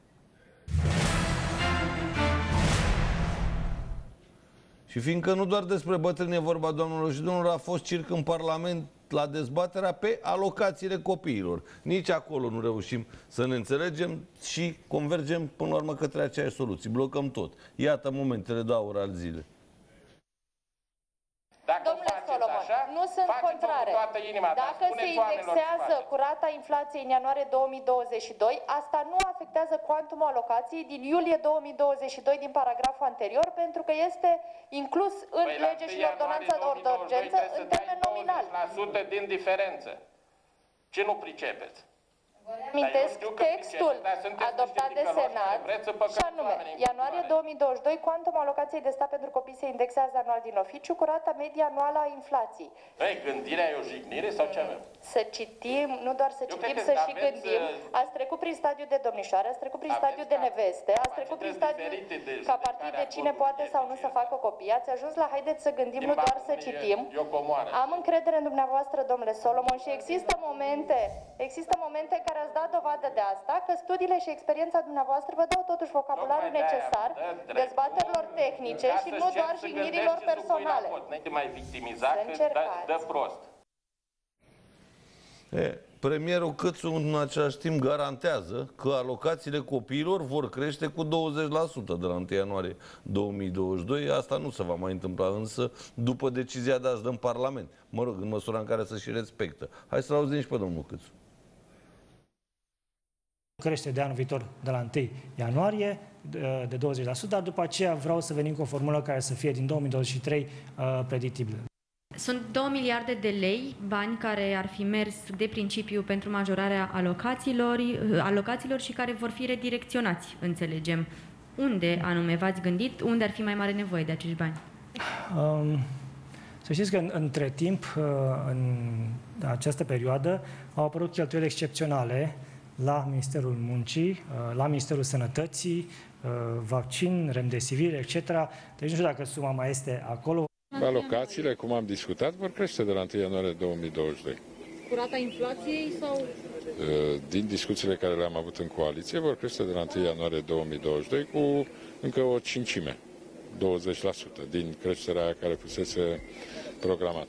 Și fiindcă nu doar despre bătrâni e vorba, doamnelor și domnilor, a fost circ în Parlament la dezbaterea pe alocațiile copiilor. Nici acolo nu reușim să ne înțelegem și convergem până la urmă către aceeași soluții. Blocăm tot. Iată momentele de aur al zilei. Dacă Domnule Solomon, așa, nu sunt contrare. Inima, dacă se indexează cu rata inflației în ianuarie două mii douăzeci și doi, asta nu afectează cuantumul alocației din iulie două mii douăzeci și doi din paragraful anterior, pentru că este inclus în păi lege și în ordonanța de urgență în termen nominal. douăzeci la sută din diferență. Ce nu pricepeți? Amintesc textul adoptat de Senat și anume, ianuarie două mii douăzeci și doi, cuantum alocației de stat pentru copii se indexează anual din oficiu cu rata medie anuală a inflației. Ei, gândirea e o jignire sau ce avem? Să citim, nu doar să citim, să și gândim. Ați trecut prin stadiul de domnișoare, ați trecut prin stadiul de neveste, ați trecut prin stadiul ca partid de cine poate sau nu să facă copii. Ați ajuns la haideți să gândim, nu doar să citim. Am încredere în dumneavoastră, domnule Solomon, și există momente, există momente în care ați dat dovadă de asta, că studiile și experiența dumneavoastră vă dau totuși vocabularul necesar dezbaterilor tehnice și nu doar jignirilor personale. Nu mai victimiza, că dă prost. E, premierul Câțu în același timp garantează că alocațiile copiilor vor crește cu douăzeci la sută de la întâi ianuarie două mii douăzeci și doi. Asta nu se va mai întâmpla însă după decizia de azi în Parlament. Mă rog, în măsura în care să și respectă. Hai să-l auzim și pe domnul Câțu. Crește de anul viitor de la întâi ianuarie de douăzeci la sută, dar după aceea vreau să venim cu o formulă care să fie din două mii douăzeci și trei predictibilă. Sunt două miliarde de lei, bani care ar fi mers de principiu pentru majorarea alocațiilor, alocațiilor și care vor fi redirecționați, înțelegem. Unde anume v-ați gândit? Unde ar fi mai mare nevoie de acești bani? Um, să știți că în, între timp, în această perioadă, au apărut cheltuieli excepționale la Ministerul Muncii, la Ministerul Sănătății, vaccin, remdesivir, et cetera. Deci nu știu dacă suma mai este acolo. Alocațiile, cum am discutat, vor crește de la întâi ianuarie două mii douăzeci și doi. Cu rata inflației sau? Din discuțiile care le-am avut în coaliție, vor crește de la întâi ianuarie două mii douăzeci și doi cu încă o cincime, douăzeci la sută, din creșterea care fusese programată.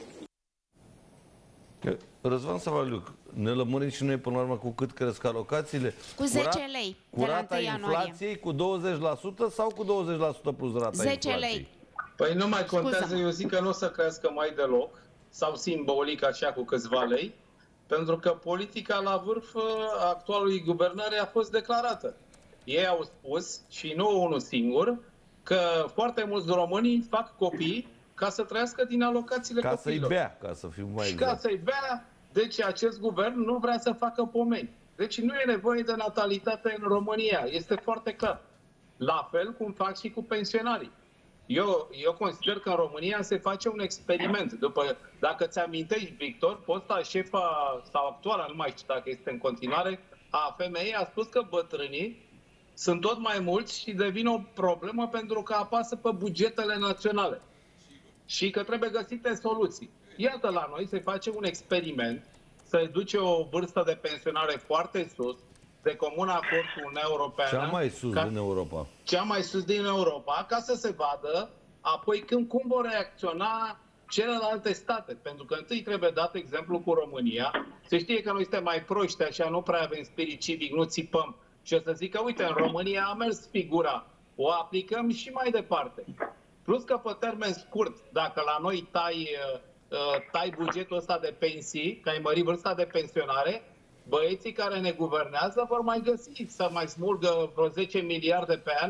Răzvan Savaliuc, ne lămurim și noi până la urmă cu cât cresc alocațiile? Cu zece lei cu rata inflației, cu douăzeci la sută sau cu douăzeci la sută plus rata zece inflației? Lei. Păi nu mai contează, eu zic că nu o să crească mai deloc, sau simbolic așa cu câțiva lei, pentru că politica la vârf actualului guvernare a fost declarată. Ei au spus, și nu unul singur, că foarte mulți români fac copii ca să trăiască din alocațiile ca copiilor. Ca să-i bea, ca să fiu mai și exact. ca să-i bea, deci acest guvern nu vrea să facă pomeni. Deci nu e nevoie de natalitate în România, este foarte clar. La fel cum fac și cu pensionarii. Eu, eu consider că în România se face un experiment. După, dacă ți amintești, Victor, fosta șefa sau actuala, nu mai știu dacă este în continuare, a femeii a spus că bătrânii sunt tot mai mulți și devin o problemă pentru că apasă pe bugetele naționale. Și că trebuie găsite soluții. Iată, la noi se face un experiment, se duce o vârstă de pensionare foarte sus, de comun acord cu Uniunea Europeană. Cea mai sus ca, din Europa. Cea mai sus din Europa, ca să se vadă apoi când, cum vor reacționa celelalte state. Pentru că întâi trebuie dat exemplu cu România. Se știe că noi suntem mai proști, așa, nu prea avem spirit civic, nu țipăm. Și o să zic că, uite, în România a mers figura. O aplicăm și mai departe. Plus că pe termen scurt, dacă la noi tai, tai bugetul ăsta de pensii, că ai mărit vârsta de pensionare, băieții care ne guvernează vor mai găsi să mai smulgă vreo zece miliarde pe an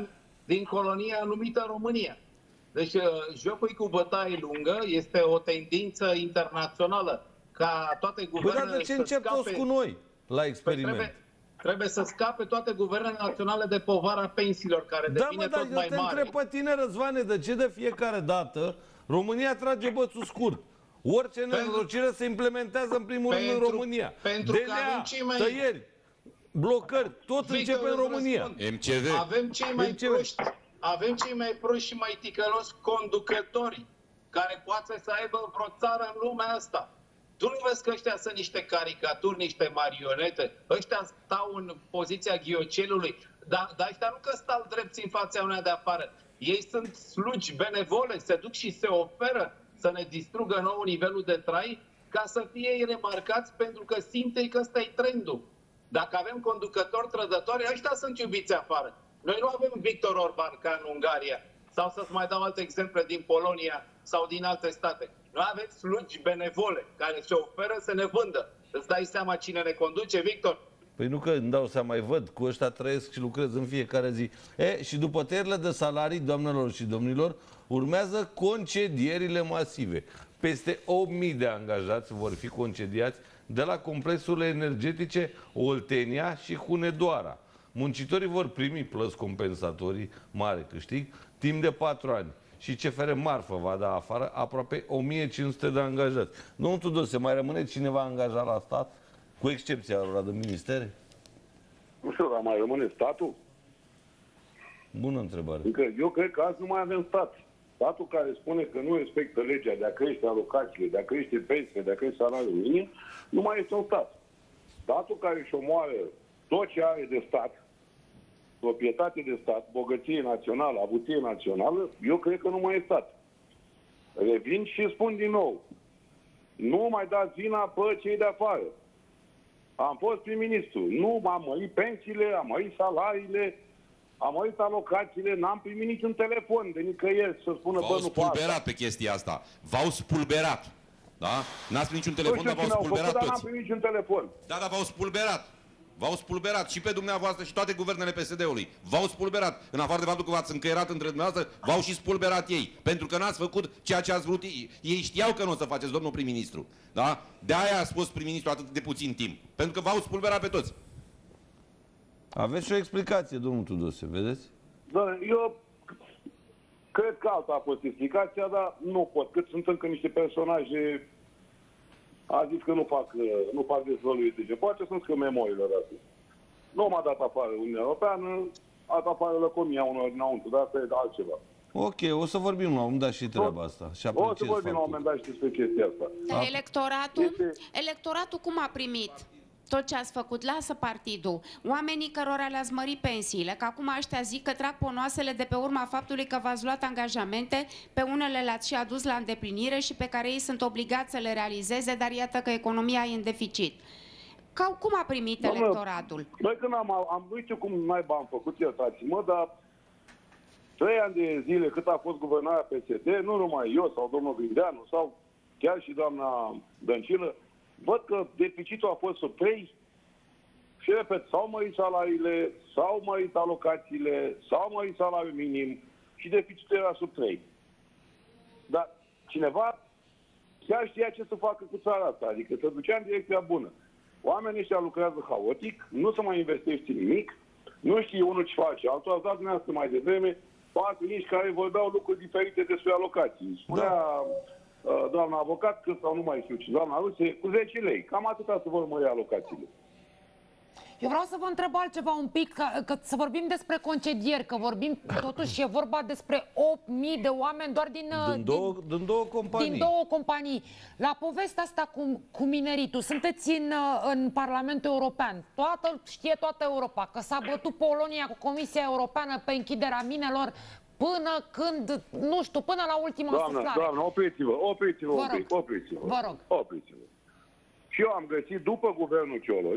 din colonia numită România. Deci jocul cu bătaie lungă este o tendință internațională ca toate guvernele Bă, dar de ce să încep scape... toți cu noi la experiment? Trebuie, trebuie să scape toate guvernele naționale de povara pensiilor, care da, devine mă, tot mai dar eu te mare. întreb pe tine, Răzvane, de ce de fiecare dată România trage bățul scurt? Orice nenorocire se implementează în primul rând în România. Pentru că avem cei mai... tăieri, blocări, tot Victor, începe în România. M C V. Avem cei mai proști, avem cei mai proști și mai ticăloși conducători care poate să aibă vreo țară în lumea asta. Tu nu vezi că ăștia sunt niște caricaturi, niște marionete? Ăștia stau în poziția ghiocelului, dar, dar ăștia nu că stau drepți în fața unei de afară. Ei sunt slugi benevole, se duc și se oferă să ne distrugă nou nivelul de trai ca să fie ei remarcați pentru că simte că ăsta e trendul. Dacă avem conducători trădători, ăștia sunt iubiți afară. Noi nu avem Victor Orban ca în Ungaria, sau să-ți mai dau alte exemple din Polonia sau din alte state. Noi avem slugi benevole care se oferă să ne vândă. Îți dai seama cine ne conduce, Victor? Păi nu că îmi dau seama, mai văd, cu ăștia trăiesc și lucrez în fiecare zi. E, și după tăierile de salarii, doamnelor și domnilor, urmează concedierile masive. Peste opt mii de angajați vor fi concediați de la complexurile energetice Oltenia și Hunedoara. Muncitorii vor primi plăți compensatorii, mare câștig, timp de patru ani. Și C F R Marfă va da afară aproape o mie cinci sute de angajați. Domnul Tudose, mai rămâne cineva angajat la stat? Cu excepția lor de ministere? Nu știu, dar mai rămâne statul? Bună întrebare. Încă eu cred că azi nu mai avem stat. Statul care spune că nu respectă legea de a crește alocațiile, de a crește pensiile, de a crește salariul minim, nu mai este un stat. Statul care își omoară tot ce are de stat, proprietate de stat, bogăție națională, avuție națională, eu cred că nu mai e stat. Revin și spun din nou, nu mai dați vina pe cei de afară. Am fost prim-ministru, nu am mărit pensiile, am mărit salariile, am mărit alocațiile, n-am primit niciun telefon de nicăieri să spună bă, nu V-au spulberat pe chestia asta. V-au spulberat. Da? N-ați primit niciun telefon, dar v-au spulberat toți. Dar n-am primit niciun telefon. Da, dar v-au spulberat. V-au spulberat și pe dumneavoastră și toate guvernele P S D-ului. V-au spulberat. În afară de faptul că v-ați încăierat între dumneavoastră, v-au și spulberat ei. Pentru că n-ați făcut ceea ce ați vrut ei. Ei știau că nu o să faceți, domnul prim-ministru. Da? De-aia a spus prim-ministru atât de puțin timp. Pentru că v-au spulberat pe toți. Aveți și o explicație, domnul Tudose, vedeți? Da, eu cred că alta a fost explicația, dar nu pot. Cât sunt încă niște personaje, a zis că nu fac, nu fac dezvăluiri. Deci poate să-mi scriu memoriile astea. Nu m-a dat afară Uniunea Europeană, a dat afară lăcomia unor dinăuntru, dar asta e altceva. Ok, o să vorbim la un moment dat și treaba asta. Și o să vorbim la un moment dat și despre chestia asta. Dar electoratul, este... electoratul cum a primit tot ce ați făcut? Lasă partidul. Oamenii cărora le-ați mărit pensiile, că acum ăștia zic că trag ponoasele de pe urma faptului că v-ați luat angajamente, pe unele le-ați și adus la îndeplinire și pe care ei sunt obligați să le realizeze, dar iată că economia e în deficit. Ca, cum a primit Doamne, electoratul? Noi când am, am nu știu cum naiba am făcut, iertați-mă, dar trei ani de zile cât a fost guvernarea P S D, nu numai eu sau domnul Grindeanu sau chiar și doamna Dăncilă, văd că deficitul a fost sub trei și, repet, s-au mărit salariile, s-au mărit alocațiile, s-au mărit salariul minim și deficitul era sub trei. Dar cineva chiar știa ce să facă cu țara asta, adică să ducea în direcția bună. Oamenii ăștia lucrează haotic, nu se mai investește nimic, nu știe unul ce face altul. Ați dat dumneavoastră mai devreme patru nici care vorbeau lucruri diferite despre alocații. Spunea da. doamna avocat, că sau nu mai știu ce, doamna Ruse, cu zece lei. Cam atâta să vor mări alocațiile. Eu vreau să vă întreb altceva un pic, că, că să vorbim despre concedieri, că vorbim, totuși e vorba despre opt mii de oameni doar din, din, două, din, din două companii. Din două companii. La povestea asta cu, cu mineritul, sunteți în, în Parlamentul European, toată, știe toată Europa că s-a bătut Polonia cu Comisia Europeană pe închiderea minelor până când, nu știu, până la ultima doamna, suflare. Doamna, opriți-vă, opriți-vă, opriți-vă, opriți-vă. Vă rog. Opriți-vă. Și eu am găsit, după guvernul Cioloș,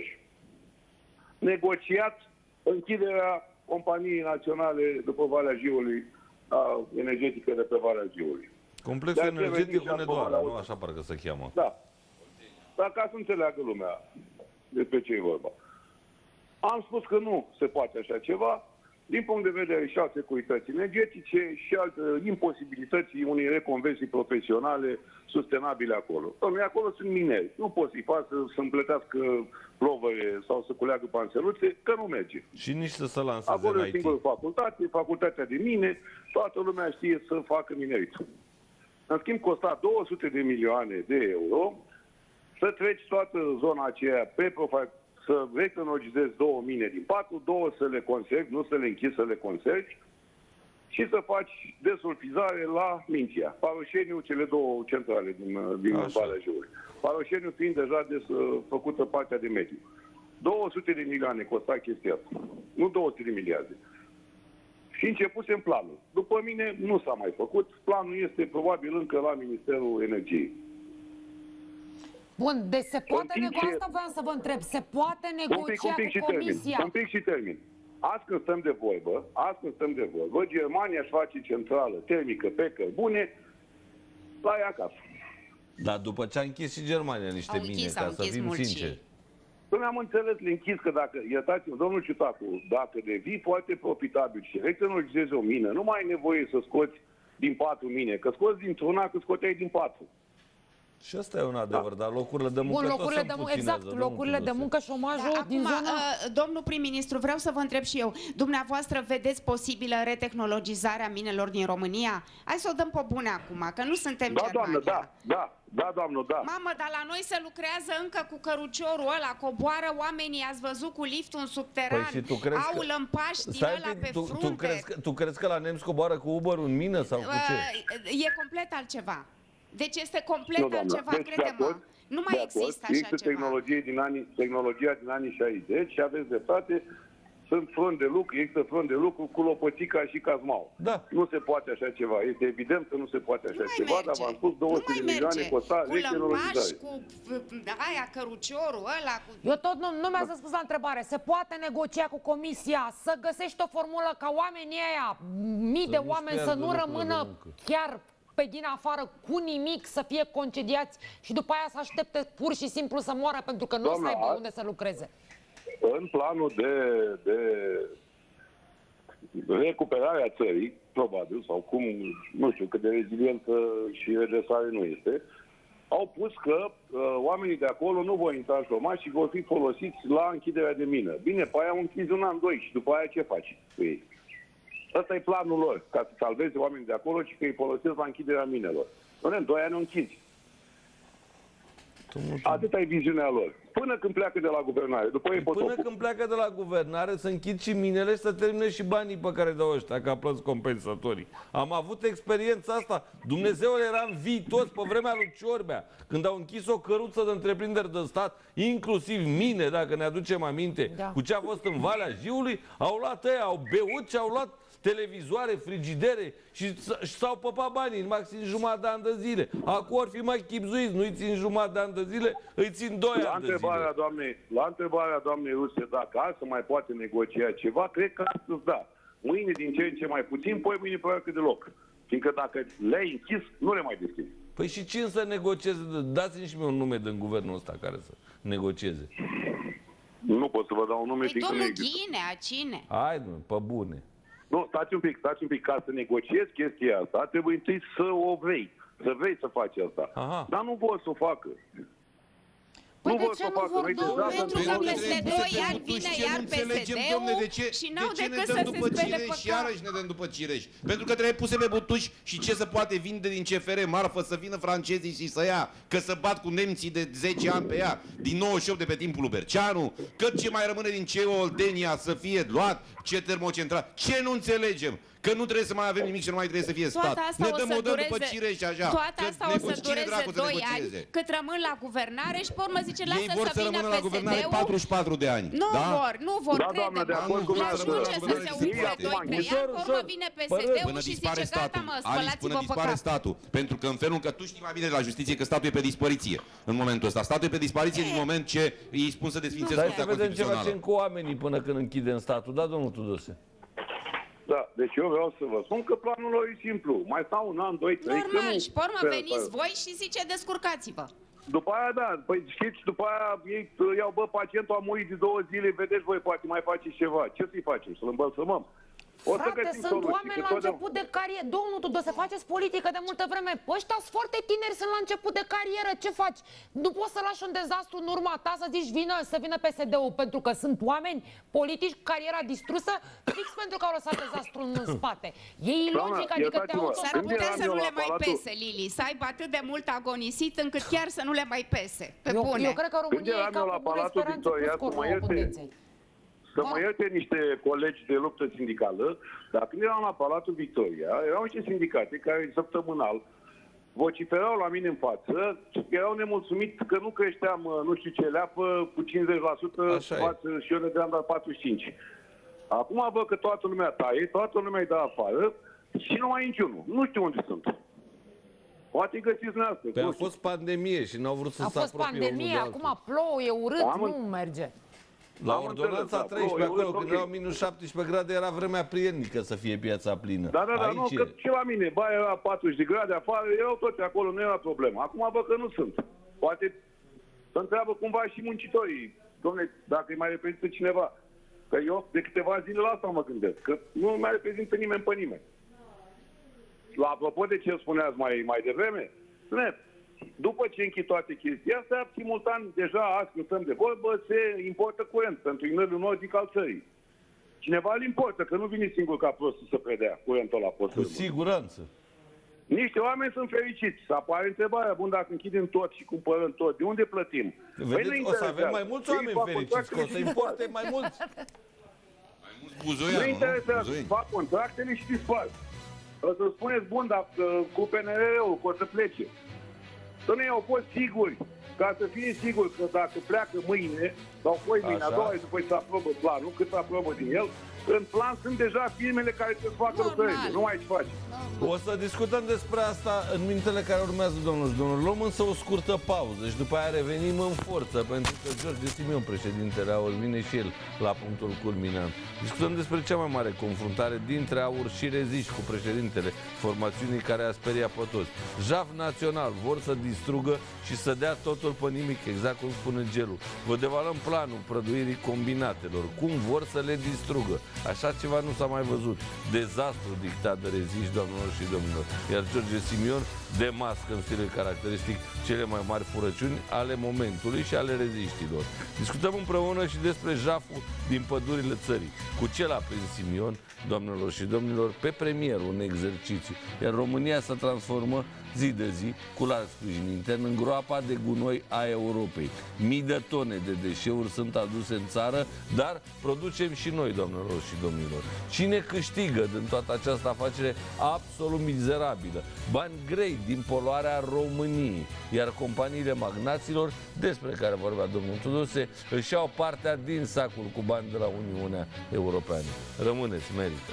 negociat închiderea companiei naționale după Valea Jiului, a, energetică de pe Valea Jiului. Complexul energetic Hunedoara, nu așa parcă se cheamă. Da. Dar ca să înțeleagă lumea despre ce e vorba. Am spus că nu se poate așa ceva, din punct de vedere și al securității energetice și alte imposibilității unei reconversii profesionale sustenabile acolo. Dom'le, acolo sunt mineri. Nu poți să-i faci să împletească plovăre sau să culeagă panseluțe, că nu merge. Și nici să se lanseze acolo în e I T. singură facultate, facultatea de mine, toată lumea știe să facă minerit. În schimb, costa două sute de milioane de euro să treci toată zona aceea pe profil, să retehnologizezi două mine din patru, două să le conservi, nu să le închizi, să le conservi, și să faci desulfizare la Minția. Paroșeniu, cele două centrale din, din Valea Jiului. Paroșeniu fiind deja des, făcută partea de mediu. două sute de milioane costa chestia asta. Nu două sute de miliarde. Și începusem planul. După mine nu s-a mai făcut. Planul este probabil încă la Ministerul Energiei. Bun, deci se poate negocia, ce... asta vreau să vă întreb, se poate negocia un pic, un pic cu și Comisia? Termin. Un pic și termin. Azi când stăm de vorbă, azi când stăm de vorbă, Germania își face centrală termică pe cărbune la ea acasă. Dar după ce a închis și Germania niște Au mine, închis, ca au să închis fim mult sinceri. și- Până am înțeles, le închis că dacă, iertați-mă, domnul Ciutacu, dacă devii foarte profitabil și retehnologizezi o mină, nu mai ai nevoie să scoți din patru mine, că scoți dintr-una, că scoteai din patru. Și asta e un adevăr, da. Dar locurile de muncă Bun, tot locurile se de muncă, împuținează, exact, nu locurile de Tudose? muncă, șomajul Da, din acum, zona... uh, domnul prim-ministru, vreau să vă întreb și eu. Dumneavoastră vedeți posibilă retehnologizarea minelor din România? Hai să o dăm pe bune acum, că nu suntem Da, Germania. doamnă, da, da, da, doamnă, da. Mamă, dar la noi se lucrează încă cu căruciorul ăla, coboară oamenii, ați văzut cu liftul în subteran, Păi și tu crezi au că... lămpași din Stai un ăla pic, pe tu, frunte. tu, crezi că, tu crezi că la nemți coboară cu Uber în mină sau cu ce? Uh, e complet altceva. Deci este complet Nu, doamnă. altceva, Deci, de crede-mă. acord, Nu de mai acord. există așa Există ceva. tehnologie din anii, tehnologia din anii șaizeci și aveți dreptate, sunt front de lucru, există front de lucru cu lopotica și cazmau. Da. Nu se poate așa ceva. Este evident că nu se poate așa Nu ceva, mai dar merge. v-am spus două sute de milioane merge. costa Cu lămpași, retehnologizare. cu uh, aia, căruciorul ăla, cu... Eu tot nu, nu mi-ați răspuns la întrebare. Se poate negocia cu Comisia să găsești o formulă ca oamenii ăia, mii de nu-și oameni, să piardă nu locurile rămână de muncă. chiar pe din afară cu nimic, să fie concediați și după aia să aștepte pur și simplu să moară pentru că nu o să Doamna, aibă a- unde să lucreze. În planul de, de recuperare a țării, probabil, sau cum, nu știu, cât de rezilientă și redresare nu este, au pus că uh, oamenii de acolo nu vor intra în șomaj și vor fi folosiți la închiderea de mină. Bine, pe aia au închis un an, doi și după aia ce faci cu ei? Ăsta e planul lor, ca să salveze oamenii de acolo și că îi folosesc la închiderea minelor. Doamne, în doi ani nu închizi. Atâta e viziunea lor. Până când pleacă de la guvernare. După ei Până când pleacă de la guvernare să închid și minele și să termine și banii pe care dau ăștia ca plăți compensatorii. Am avut experiența asta. Dumnezeule, eram vii toți pe vremea lui Ciorbea, când au închis o căruță de întreprinderi de stat, inclusiv mine, dacă ne aducem aminte, Da. cu ce a fost în Valea Jiului, au luat ăia, au beut și au luat televizoare, frigidere și s- și s-au păpat banii în maxim jumătate de ani de zile. Acum ar fi mai chipzuiți, nu-i țin jumătate de ani de zile, îi țin doi La ani de zile. întrebarea doamnei, la întrebarea doamnei Ruse, dacă azi se mai poate negocia ceva, cred că astăzi da. Mâine din ce în ce mai puțin, poi mâine probabil că deloc. Fiindcă dacă le-ai închis, nu le mai deschizi. Păi și cine să negocieze? Dați-mi și mie un nume din guvernul ăsta care să negocieze. Nu pot să vă dau un nume, Păi fiindcă nu domnul există. Ghinea, cine? Hai, mă, pe bune. Nu, stați un pic, stați un pic. Ca să negociezi chestia asta, trebuie întâi să o vrei. Să vrei să faci asta. Aha. Dar nu vor să o facă. Păi nu de vor ce să o nu facă. vor, Noi domnule? deja Pentru suntem că în- peste doi ani vine iar P S D-ul și n-au de ce ne decât dăm să se după spele cireși pe și cap. iarăși ne dăm după cireși? Pentru că trebuie puse pe butuci și ce se poate vinde din C F R marfă să vină francezii și să ia, că să bat cu nemții de zece ani pe ea, din nouăzeci și opt de pe timpul lui Berceanu, că ce mai rămâne din C E O Oltenia să fie luat, ce termocentral, ce nu înțelegem? Că nu trebuie să mai avem nimic și nu mai trebuie să fie stat. Toată asta Ne o dăm să o dăm după dureze, cireși așa. toată Că asta o nego- să cine dureze dracu să doi ani, negocieze? cât rămân la guvernare și pe urmă zice, Ei lasă vor să să vină rămână la guvernare P S D-ul. patruzeci și patru de ani. Nu da? vor, nu vor, Da, doamnă, de acord cu crede-mă. dumneavoastră. Ajunge să se Ei, umple acum, doi, trei ani, ușor, pe urmă ușor. vine Până P S D-ul Până și dispare zice, statul. gata mă, Alice, spălați-vă până pe dispare cap. statul. Pentru că în felul că tu știi mai bine de la justiție că statul e pe dispariție în momentul ăsta. Statul e pe dispariție din moment ce îi spun să desfințeze Stai Curtea să vedem ce facem Constituțională. cu oamenii până când închidem statul. Da, domnul Tudose? Da, deci eu vreau să vă spun că planul lor e simplu. Mai stau un an, doi, trei. că Normal, nu- și pe urmă că- veniți voi și zice, descurcați-vă. După aia, da, păi știți, după aia ei uh, iau, bă, pacientul a murit de două zile, vedeți voi, poate mai faceți ceva. Ce să-i facem? Să-l îmbălsămăm? O Frate, să sunt soluții, oameni la început de carieră. Domnul Tudor, să faceți politică de multă vreme. Păi ăștia sunt foarte tineri, sunt la început de carieră. Ce faci? Nu poți să lași un dezastru în urma ta să zici vină, să vină P S D-ul pentru că sunt oameni politici, cariera distrusă, fix pentru că au lăsat dezastru în spate. E ilogic, adică te auto... S-ar putea să nu le mai pese, Lili, să aibă atât de mult agonisit încât chiar să nu le mai pese. Pe eu, bune. eu cred că România e capul bunei speranțe plus cornul abundenței. Să mă ierte niște colegi de luptă sindicală, dar când eram la Palatul Victoria, erau niște sindicate care săptămânal vociferau la mine în față, erau nemulțumiți că nu creșteam, nu știu ce, leapă cu cincizeci la sută față și eu ne dădeam doar patruzeci și cinci la sută. Acum văd că toată lumea taie, toată lumea îi dă afară și nu mai e niciunul. Nu știu unde sunt. Poate găsiți dumneavoastră. Păi a fost pandemie și n-au vrut să se apropie unul de altul. A fost pandemie, acum plouă, e urât, Am nu merge. La ordonanța treisprezece, acolo, când erau minus șaptesprezece grade, era vremea prielnică să fie piața plină. Da, da, da, Aici nu, că și la mine, ba, era patruzeci de grade afară, erau toți acolo, nu era problemă. Acum văd că nu sunt. Poate să întreabă cumva și muncitorii, dom'le, dacă îi mai reprezintă cineva. Că eu de câteva zile la asta mă gândesc, că nu mai reprezintă nimeni pe nimeni. La apropo de ce spuneați mai, mai devreme, spune, după ce închid toate chestia astea, simultan, deja ascultăm de vorbă, se importă curent pentru inelul nordic al țării. Cineva îl importă, că nu vine singur ca prostul să predea curentul ăla. Cu siguranță. Niște oameni sunt fericiți. Să apare întrebarea, bun, dacă închidem tot și cumpărăm tot, de unde plătim? Vedeți, păi o să avem mai mulți oameni fericiți, că o să importe mai mulți. Mai mulți buzoiani, nu? interesează, fac contractele și dispar. O să spuneți, bun, dar cu P N R U-ul, că o să plece. Dom'le, au fost siguri, ca să fie sigur că dacă pleacă mâine, sau poi mâine, a doua zi după ce se aprobă planul, cât se aprobă din el, în plan sunt deja firmele care trebuie să facă lucrările, nu mai ce faci. O să discutăm despre asta în minutele care urmează, domnul și domnul. Luăm însă o scurtă pauză și după aia revenim în forță, pentru că George Simion, președintele AUR, vine și el la punctul culminant. Discutăm despre cea mai mare confruntare dintre AUR și Reziști cu președintele formațiunii care a speriat pe toți. Jaf național, vor să distrugă și să dea totul pe nimic, exact cum spune Gelu. Vă devalăm planul prăduirii combinatelor, cum vor să le distrugă. Așa ceva nu s-a mai văzut. Dezastru dictat de Reziști, doamnelor și domnilor. Iar George Simion demască în stilul caracteristic cele mai mari furăciuni ale momentului și ale reziștilor. Discutăm împreună și despre jaful din pădurile țării. Cu ce l-a prins Simion, doamnelor și domnilor, pe premierul în exercițiu. Iar România se transformă zi de zi, cu larg sprijin intern, în groapa de gunoi a Europei. Mii de tone de deșeuri sunt aduse în țară, dar producem și noi, doamnelor și domnilor. Cine câștigă din toată această afacere absolut mizerabilă? Bani grei din poluarea României, iar companiile magnaților, despre care vorbea domnul Tudose, își iau partea din sacul cu bani de la Uniunea Europeană. Rămâneți, merită!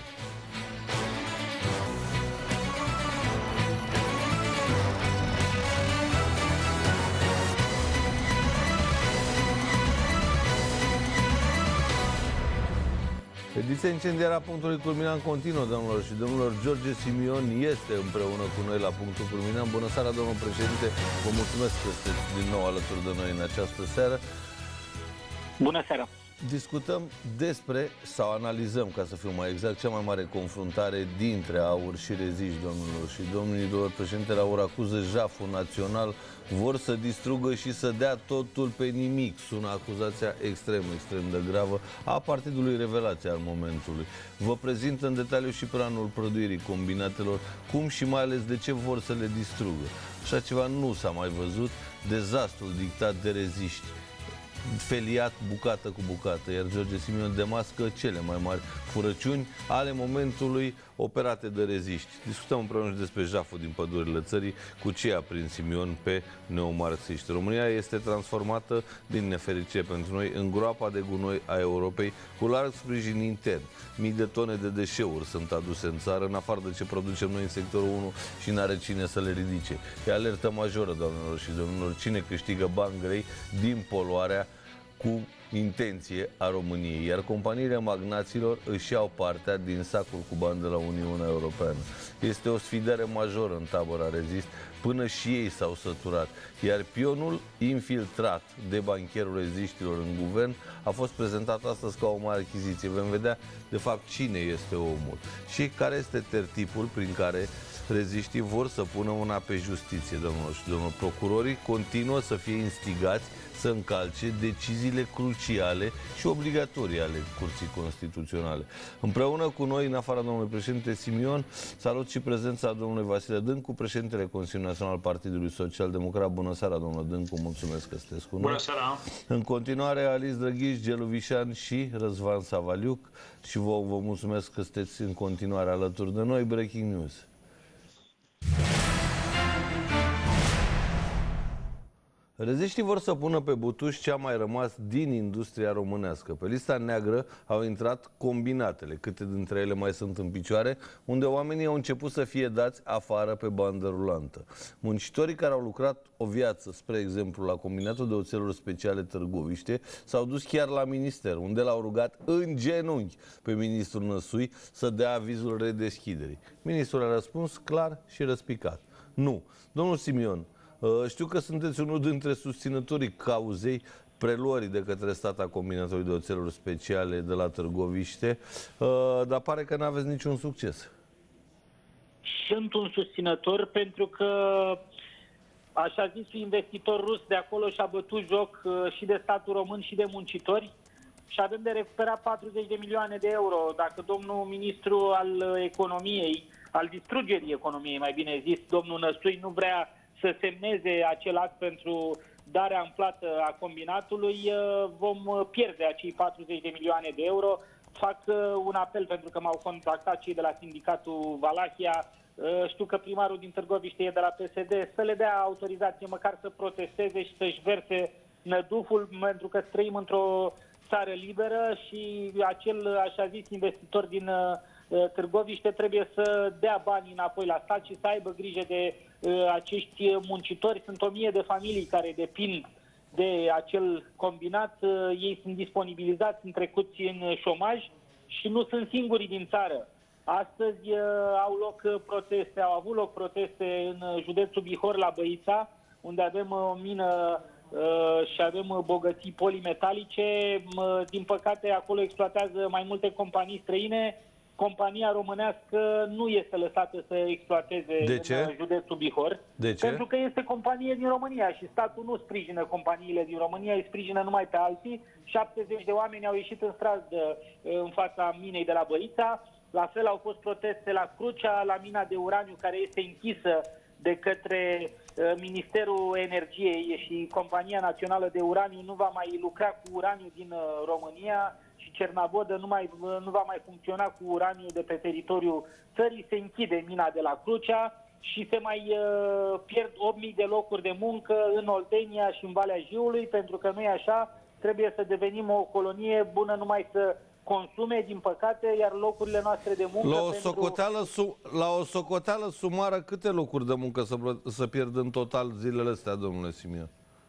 Ediția incendiară a punctului culminant continuă, domnilor și domnilor. George Simion este împreună cu noi la punctul culminant. Bună seara, domnul președinte. Vă mulțumesc că sunteți din nou alături de noi în această seară. Bună seara. Discutăm despre, sau analizăm, ca să fiu mai exact, cea mai mare confruntare dintre AUR și Reziști, domnilor și domnilor. Președintele AUR acuză jaful național, vor să distrugă și să dea totul pe nimic. Sună acuzația extrem, extrem de gravă a partidului Revelație al momentului. Vă prezint în detaliu și planul produirii combinatelor, cum și mai ales de ce vor să le distrugă. Așa ceva nu s-a mai văzut, dezastrul dictat de Reziști, feliat bucată cu bucată, iar George Simion demască cele mai mari furăciuni ale momentului operate de Reziști. Discutăm împreună și despre jaful din pădurile țării, cu ce a prins Simion pe neomarxiști. România este transformată, din nefericire pentru noi, în groapa de gunoi a Europei, cu larg sprijin intern. Mii de tone de deșeuri sunt aduse în țară, în afară de ce producem noi în sectorul unu și n-are cine să le ridice. E alertă majoră, doamnelor și domnilor, cine câștigă bani grei din poluarea cu intenție a României, iar companiile magnaților își iau partea din sacul cu bani de la Uniunea Europeană. Este o sfidare majoră în tabăra Rezist, până și ei s-au săturat, iar pionul infiltrat de bancherul reziștilor în guvern a fost prezentat astăzi ca o mare achiziție. Vom vedea, de fapt, cine este omul și care este tertipul prin care reziștii vor să pună una pe justiție, domnul și domnul. Procurorii continuă să fie instigați să încalce deciziile cruciale și obligatorii ale Curții Constituționale. Împreună cu noi, în afara domnului președinte Simion, salut și prezența domnului Vasile Dâncu, președintele Consiliului Național al Partidului Social Democrat. Bună seara, domnule Dâncu, mulțumesc că sunteți cu noi. Bună seara! În continuare, Alice Drăghiș, Gelu Vișan și Răzvan Savaliuc, și vă, vă mulțumesc că sunteți în continuare alături de noi. Breaking News. Reziștii vor să pună pe butuș ce a mai rămas din industria românească. Pe lista neagră au intrat combinatele, câte dintre ele mai sunt în picioare, unde oamenii au început să fie dați afară pe bandă rulantă. Muncitorii care au lucrat o viață, spre exemplu, la Combinatul de Oțeluri Speciale Târgoviște, s-au dus chiar la minister, unde l-au rugat în genunchi pe ministrul Năsui să dea avizul redeschiderii. Ministrul a răspuns clar și răspicat: nu. Domnul Simion, știu că sunteți unul dintre susținătorii cauzei preluării de către stat a Combinatului de Oțeluri Speciale de la Târgoviște, dar pare că nu aveți niciun succes. Sunt un susținător pentru că, așa zis, investitor rus de acolo și-a bătut joc și de statul român și de muncitori și avem de recuperat patruzeci de milioane de euro. Dacă domnul ministru al economiei, al distrugerii economiei, mai bine zis, domnul Năstui, nu vrea să semneze acel act pentru darea în plată a combinatului, vom pierde acei patruzeci de milioane de euro. Fac un apel, pentru că m-au contactat cei de la sindicatul Valahia. Știu că primarul din Târgoviște e de la P S D, să le dea autorizație măcar să protesteze și să-și verse năduful, pentru că trăim într-o țară liberă și acel, așa zis, investitor din Târgoviște trebuie să dea banii înapoi la stat și să aibă grijă de uh, acești muncitori. Sunt o mie de familii care depind de acel combinat. Uh, ei sunt disponibilizați, sunt trecuți în șomaj și nu sunt singurii din țară. Astăzi uh, au loc proteste, au avut loc proteste în județul Bihor, la Băița, unde avem o mină uh, și avem bogății polimetalice. Uh, din păcate, acolo exploatează mai multe companii străine. Compania românească nu este lăsată să exploateze de ce? în județul Bihor. De ce? Pentru că este companie din România și statul nu sprijină companiile din România, îi sprijină numai pe alții. șaptezeci de oameni au ieșit în stradă în fața minei de la Băița. La fel au fost proteste la Crucea, la mina de uraniu, care este închisă de către Ministerul Energiei, și Compania Națională de Uraniu nu va mai lucra cu uraniu din România și Cernavodă nu, mai, nu va mai funcționa cu uraniu de pe teritoriul țării. Se închide mina de la Crucea și se mai uh, pierd opt mii de locuri de muncă în Oltenia și în Valea Jiului, pentru că nu e așa, trebuie să devenim o colonie bună numai să consume, din păcate, iar locurile noastre de muncă... La o, pentru... socoteală, su, la o socoteală sumară, câte locuri de muncă să, să pierd în total zilele astea, domnule Simion?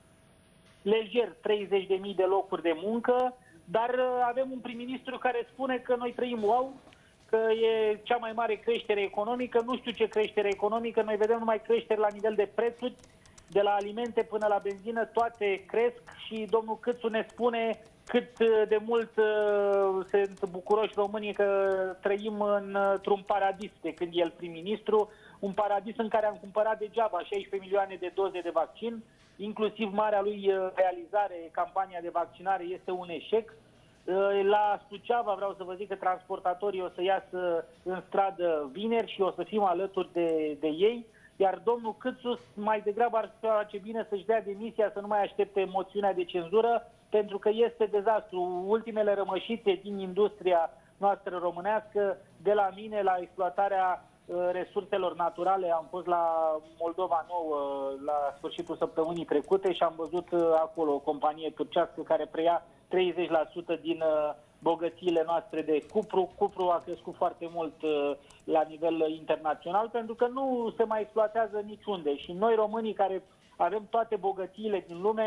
Lejer treizeci de mii de locuri de muncă, dar avem un prim-ministru care spune că noi trăim wow, că e cea mai mare creștere economică. Nu știu ce creștere economică, noi vedem numai creștere la nivel de prețuri, de la alimente până la benzină, toate cresc și domnul Câțu ne spune cât de mult uh, sunt bucuroși românii că trăim într-un paradis de când e el prim-ministru, un paradis în care am cumpărat degeaba șaisprezece milioane de doze de vaccin, inclusiv marea lui realizare, campania de vaccinare este un eșec. La Suceava vreau să vă zic că transportatorii o să iasă în stradă vineri și o să fim alături de, de ei, iar domnul Câțu mai degrabă ar face bine să-și dea demisia, să nu mai aștepte moțiunea de cenzură, pentru că este dezastru. Ultimele rămășițe din industria noastră românească, de la mine la exploatarea resurselor naturale. Am fost la Moldova Nouă la sfârșitul săptămânii trecute și am văzut acolo o companie turcească care preia treizeci la sută din bogățiile noastre de cupru. Cupru a crescut foarte mult la nivel internațional pentru că nu se mai exploatează niciunde și noi românii care avem toate bogățiile din lume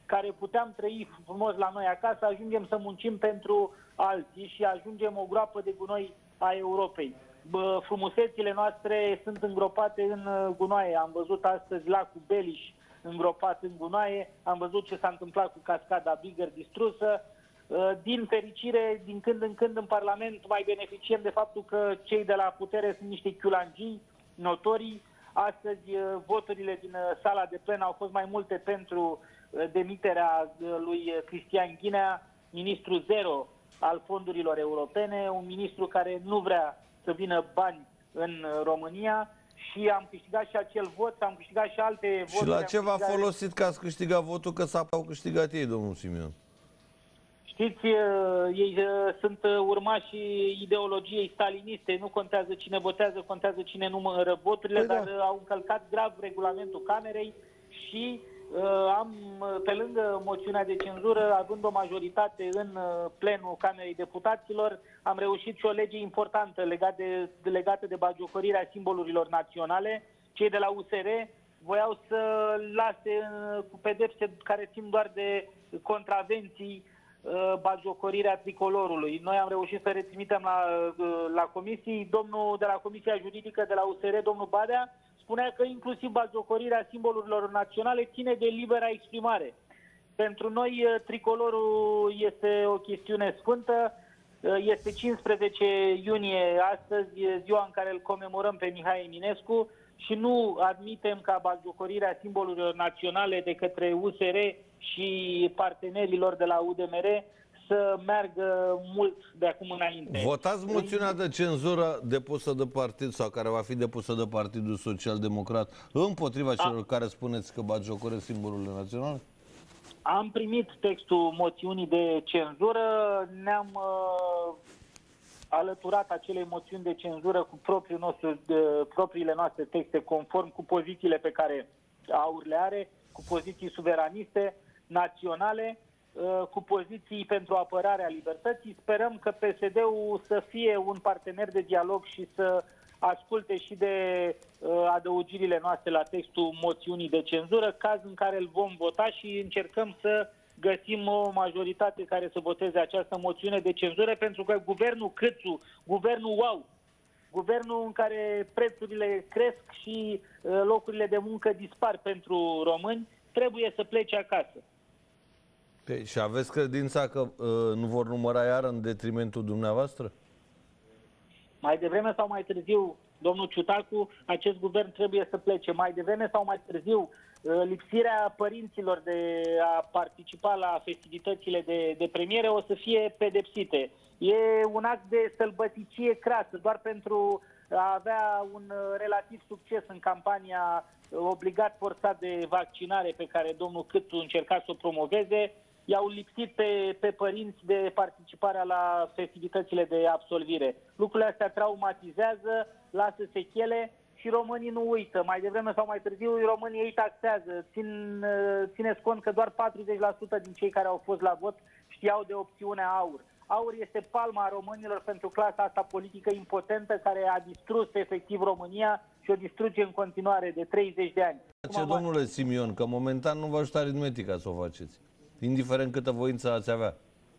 care puteam trăi frumos la noi acasă, ajungem să muncim pentru alții și ajungem o groapă de gunoi a Europei. Bă, frumusețile noastre sunt îngropate în gunoaie. Am văzut astăzi lacul Beliș îngropat în gunoaie, am văzut ce s-a întâmplat cu cascada Bigger distrusă. Din fericire, din când în când în Parlament mai beneficiem de faptul că cei de la putere sunt niște chiulangii notorii. Astăzi voturile din sala de plen au fost mai multe pentru demiterea lui Cristian Ghinea, ministru zero al fondurilor europene, un ministru care nu vrea să vină bani în România, și am câștigat și acel vot, am câștigat și alte voturi. Și la ce v-a câștigat... folosit că ați câștigat votul, că s-a câștigat ei, domnul Simion? Știți, ei sunt urmașii ideologiei staliniste, nu contează cine votează, contează cine numără voturile, păi dar da. Au încălcat grav regulamentul Camerei și uh, am, pe lângă moțiunea de cenzură, având o majoritate în uh, plenul Camerei Deputaților, am reușit și o lege importantă legată de, legată de bagiocorirea simbolurilor naționale. Cei de la U S R voiau să lase uh, cu pedepse care țin doar de contravenții bagiocorirea tricolorului. Noi am reușit să retrimitem la, la comisii. Domnul de la Comisia Juridică de la U S R, domnul Badea, spunea că inclusiv bagiocorirea simbolurilor naționale ține de libera exprimare. Pentru noi tricolorul este o chestiune sfântă. Este cincisprezece iunie astăzi, ziua în care îl comemorăm pe Mihai Eminescu și nu admitem ca bagiocorirea simbolurilor naționale de către U S R și partenerilor de la U D M R să meargă mult de acum înainte. Votați moțiunea de cenzură depusă de partid sau care va fi depusă de Partidul Social Democrat împotriva celor A. care spuneți că bagiocoresc simbolurile naționale? Am primit textul moțiunii de cenzură, ne-am uh, alăturat acelei moțiuni de cenzură cu propriul nostru, de, propriile noastre texte, conform cu pozițiile pe care AUR le are, cu poziții suveraniste, naționale, cu poziții pentru apărarea libertății. Sperăm că P S D-ul să fie un partener de dialog și să asculte și de adăugirile noastre la textul moțiunii de cenzură, caz în care îl vom vota și încercăm să găsim o majoritate care să voteze această moțiune de cenzură, pentru că guvernul Câțu, guvernul wow, guvernul în care prețurile cresc și locurile de muncă dispar pentru români, trebuie să plece acasă. Păi, și aveți credința că uh, nu vor număra iar în detrimentul dumneavoastră? Mai devreme sau mai târziu, domnul Ciutacu, acest guvern trebuie să plece. Mai devreme sau mai târziu, uh, lipsirea părinților de a participa la festivitățile de, de premiere o să fie pedepsite. E un act de sălbăticie crasă, doar pentru a avea un relativ succes în campania obligat forțat de vaccinare pe care domnul Câțu încerca să o promoveze. I-au lipsit pe, pe părinți de participarea la festivitățile de absolvire. Lucrurile astea traumatizează, lasă sechele și românii nu uită. Mai devreme sau mai târziu românii ei taxează. Țin, țineți cont că doar patruzeci la sută din cei care au fost la vot știau de opțiunea AUR. AUR este palma românilor pentru clasa asta politică impotentă care a distrus efectiv România și o distruge în continuare de treizeci de ani. Ce, domnule Simion, că momentan nu vă ajută aritmetica să o faceți, indiferent câtă voință ați avea.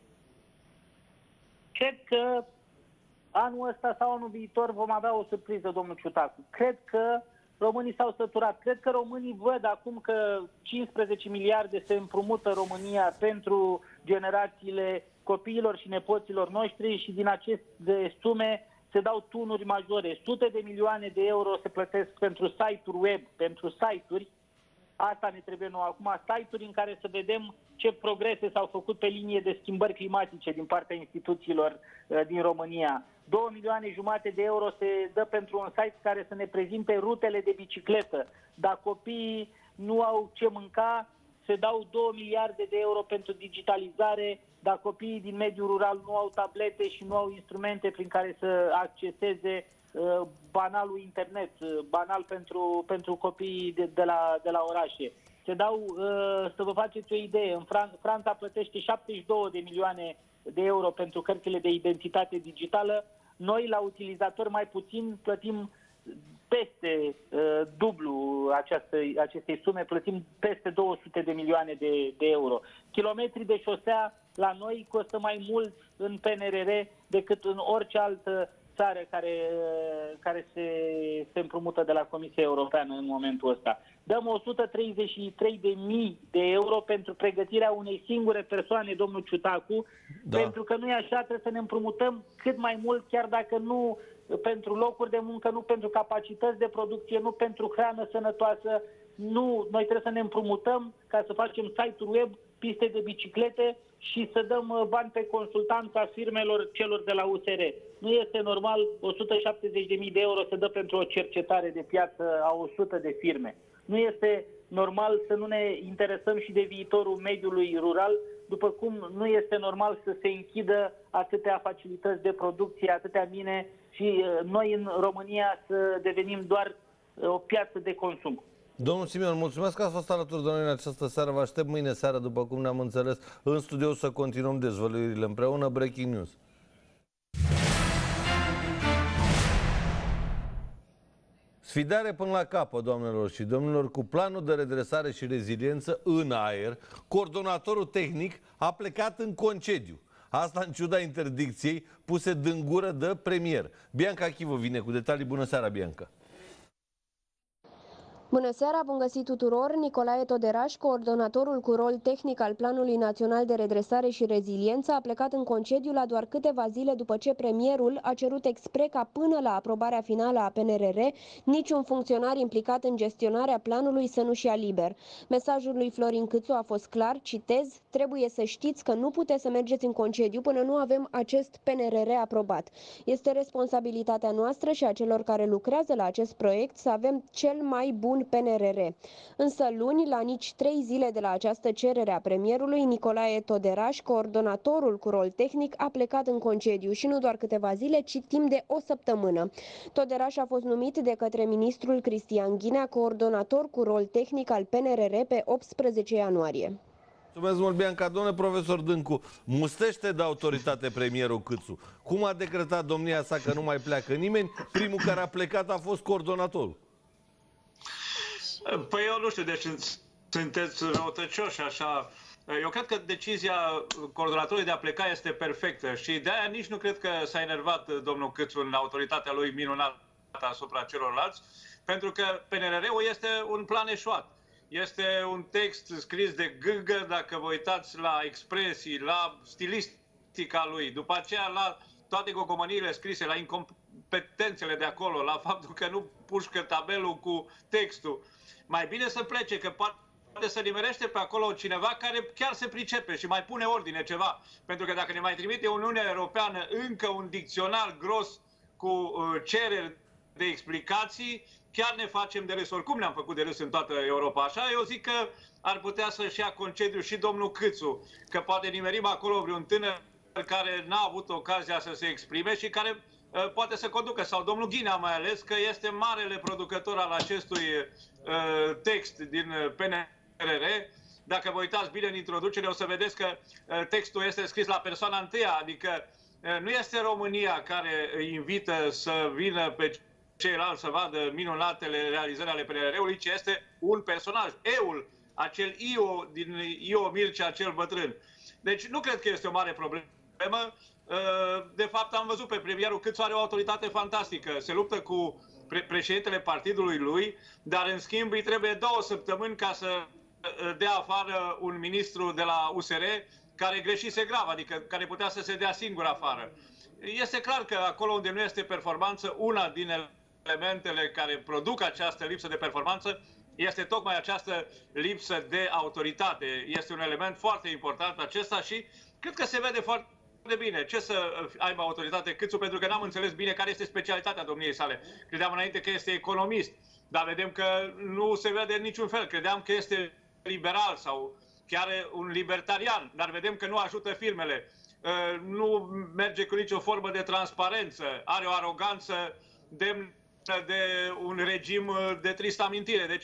Cred că anul ăsta sau anul viitor vom avea o surpriză, domnul Ciutacu. Cred că românii s-au săturat. Cred că românii văd acum că cincisprezece miliarde se împrumută România pentru generațiile copiilor și nepoților noștri și din aceste sume se dau tunuri majore. Sute de milioane de euro se plătesc pentru site-uri web, pentru site-uri. Asta ne trebuie nou acum, site-uri în care să vedem ce progrese s-au făcut pe linie de schimbări climatice din partea instituțiilor uh, din România. Două milioane jumate de euro se dă pentru un site care să ne prezinte rutele de bicicletă. Dacă copiii nu au ce mânca, se dau două miliarde de euro pentru digitalizare. Dacă copiii din mediul rural nu au tablete și nu au instrumente prin care să acceseze uh, banalul internet, uh, banal pentru, pentru copiii de, de, la, de la orașe. Se dau, uh, să vă faceți o idee, în Fran- Franța plătește șaptezeci și două de milioane de euro pentru cărțile de identitate digitală. Noi, la utilizatori mai puțin, plătim peste uh, dublu această, acestei sume, plătim peste două sute de milioane de, de euro. Kilometri de șosea la noi costă mai mult în P N R R decât în orice altă țară care, care se, se împrumută de la Comisia Europeană în momentul ăsta. Dăm o sută treizeci și trei de mii de euro pentru pregătirea unei singure persoane, domnul Ciutacu, da. Pentru că nu e așa, trebuie să ne împrumutăm cât mai mult, chiar dacă nu pentru locuri de muncă, nu pentru capacități de producție, nu pentru hrană sănătoasă, nu, noi trebuie să ne împrumutăm ca să facem site-uri web, piste de biciclete și să dăm bani pe consultanța firmelor celor de la U S R. Nu este normal o sută șaptezeci de mii de euro să dă pentru o cercetare de piață a o sută de firme. Nu este normal să nu ne interesăm și de viitorul mediului rural, după cum nu este normal să se închidă atâtea facilități de producție, atâtea mine și noi în România să devenim doar o piață de consum. Domnul Simion, mulțumesc că ați fost alături de noi în această seară. Vă aștept mâine seară, după cum ne-am înțeles, în studio să continuăm dezvăluirile împreună. Breaking news. Sfidare până la capăt, doamnelor și domnilor, cu planul de redresare și reziliență în aer, coordonatorul tehnic a plecat în concediu. Asta în ciuda interdicției puse din gură de premier. Bianca Chivă vine cu detalii. Bună seara, Bianca! Bună seara, bun găsit tuturor! Nicolae Toderaș, coordonatorul cu rol tehnic al Planului Național de Redresare și Reziliență, a plecat în concediu la doar câteva zile după ce premierul a cerut expre ca până la aprobarea finală a P N R R niciun funcționar implicat în gestionarea planului să nu-și ia liber. Mesajul lui Florin Câțu a fost clar, citez: trebuie să știți că nu puteți să mergeți în concediu până nu avem acest P N R R aprobat. Este responsabilitatea noastră și a celor care lucrează la acest proiect să avem cel mai bun P N R R. Însă luni, la nici trei zile de la această cerere a premierului, Nicolae Toderaș, coordonatorul cu rol tehnic, a plecat în concediu și nu doar câteva zile, ci timp de o săptămână. Toderaș a fost numit de către ministrul Cristian Ghinea coordonator cu rol tehnic al P N R R pe optsprezece ianuarie. Mulțumesc mult, Bianca. Domnule profesor Dâncu, mustește de autoritate premierul Câțu. Cum a decretat domnia sa că nu mai pleacă nimeni? Primul care a plecat a fost coordonatorul. Păi eu nu știu, deci sunteți răutăcioși așa. Eu cred că decizia coordonatorului de a pleca este perfectă și de-aia nici nu cred că s-a enervat domnul Câțu în autoritatea lui minunată asupra celorlalți, pentru că P N R R-ul este un plan eșuat. Este un text scris de gâgă, dacă vă uitați la expresii, la stilistica lui, după aceea la toate gogomăniile scrise, la incompetențele de acolo, la faptul că nu pușcă tabelul cu textul. Mai bine să plece, că poate să nimerește pe acolo cineva care chiar se pricepe și mai pune ordine ceva. Pentru că dacă ne mai trimite Uniunea Europeană încă un dicționar gros cu uh, cereri de explicații, chiar ne facem de râs. Oricum ne-am făcut de râs în toată Europa. Așa, eu zic că ar putea să-și ia concediu și domnul Câțu, că poate nimerim acolo vreun tânăr care n-a avut ocazia să se exprime și care uh, poate să conducă, sau domnul Ghinea mai ales, că este marele producător al acestui uh, text din P N R R. Dacă vă uitați bine în introducere, o să vedeți că uh, textul este scris la persoana întâia, adică uh, nu este România care îi invită să vină pe ceilalți să vadă minunatele realizări ale P N R R-ului, ci este un personaj, eul, acel Io din Io Mircea, acel bătrân. Deci nu cred că este o mare problemă. De fapt, am văzut pe premierul Câțu are o autoritate fantastică. Se luptă cu pre președintele partidului lui, dar în schimb îi trebuie două săptămâni ca să dea afară un ministru de la U S R care greșise grav, adică care putea să se dea singur afară. Este clar că acolo unde nu este performanță, una din elementele care produc această lipsă de performanță este tocmai această lipsă de autoritate. Este un element foarte important acesta și cred că se vede foarte bine. Ce să aibă autoritate Câțu? Pentru că n-am înțeles bine care este specialitatea domniei sale. Credeam înainte că este economist, dar vedem că nu se vede în niciun fel. Credeam că este liberal sau chiar un libertarian, dar vedem că nu ajută firmele. Nu merge cu nicio formă de transparență. Are o aroganță demnă de un regim de tristă amintire. Deci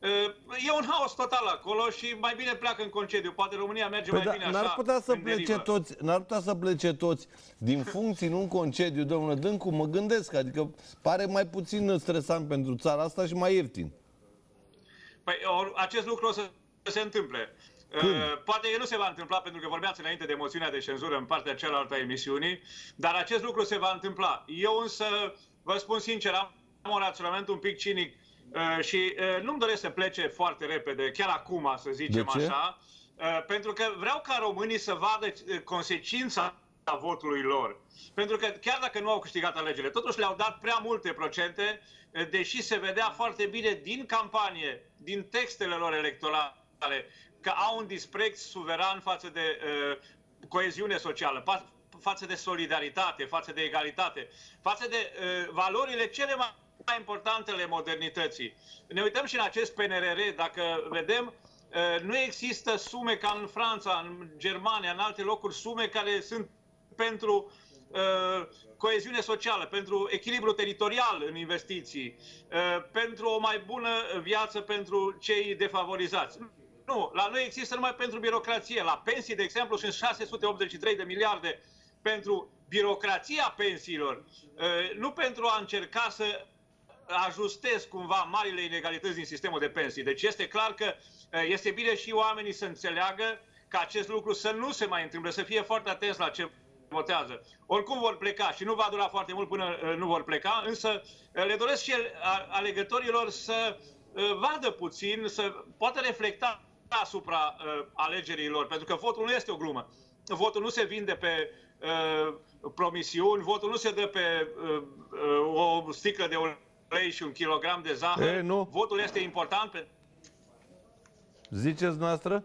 E un haos total acolo și mai bine pleacă în concediu. Poate România merge păi mai da, bine așa. N-ar putea să plece toți, n-ar putea să plece toți din funcții, nu în concediu, domnule Dâncu, mă gândesc, adică pare mai puțin stresant pentru țara asta și mai ieftin. Păi or, acest lucru o să se întâmple. Când? Poate că nu se va întâmpla pentru că vorbeați înainte de moțiunea de cenzură în partea cealaltă a emisiunii, dar acest lucru se va întâmpla. Eu însă, vă spun sincer, am un raționament un pic cinic și nu-mi doresc să plece foarte repede, chiar acum, să zicem așa, pentru că vreau ca românii să vadă consecința votului lor. Pentru că chiar dacă nu au câștigat alegerile, totuși le-au dat prea multe procente, deși se vedea foarte bine din campanie, din textele lor electorale, că au un dispreț suveran față de uh, coeziune socială, față de solidaritate, față de egalitate, față de uh, valorile cele mai mai importante ale modernității. Ne uităm și în acest P N R R, dacă vedem, uh, nu există sume ca în Franța, în Germania, în alte locuri, sume care sunt pentru uh, coeziune socială, pentru echilibru teritorial în investiții, uh, pentru o mai bună viață pentru cei defavorizați. Nu, la noi există numai pentru birocrație. La pensii, de exemplu, sunt șase sute optzeci și trei de miliarde pentru birocrația pensiilor, nu pentru a încerca să ajustez cumva marile inegalități din sistemul de pensii. Deci este clar că este bine și oamenii să înțeleagă că acest lucru să nu se mai întâmple, să fie foarte atenți la ce votează. Oricum vor pleca și nu va dura foarte mult până nu vor pleca, însă le doresc și alegătorilor să vadă puțin, să poată reflecta asupra uh, alegerilor, pentru că votul nu este o glumă. Votul nu se vinde pe uh, promisiuni, votul nu se dă pe uh, uh, o sticlă de ulei și un kilogram de zahăr. E, nu. Votul este important. Pe... Ziceți noastră?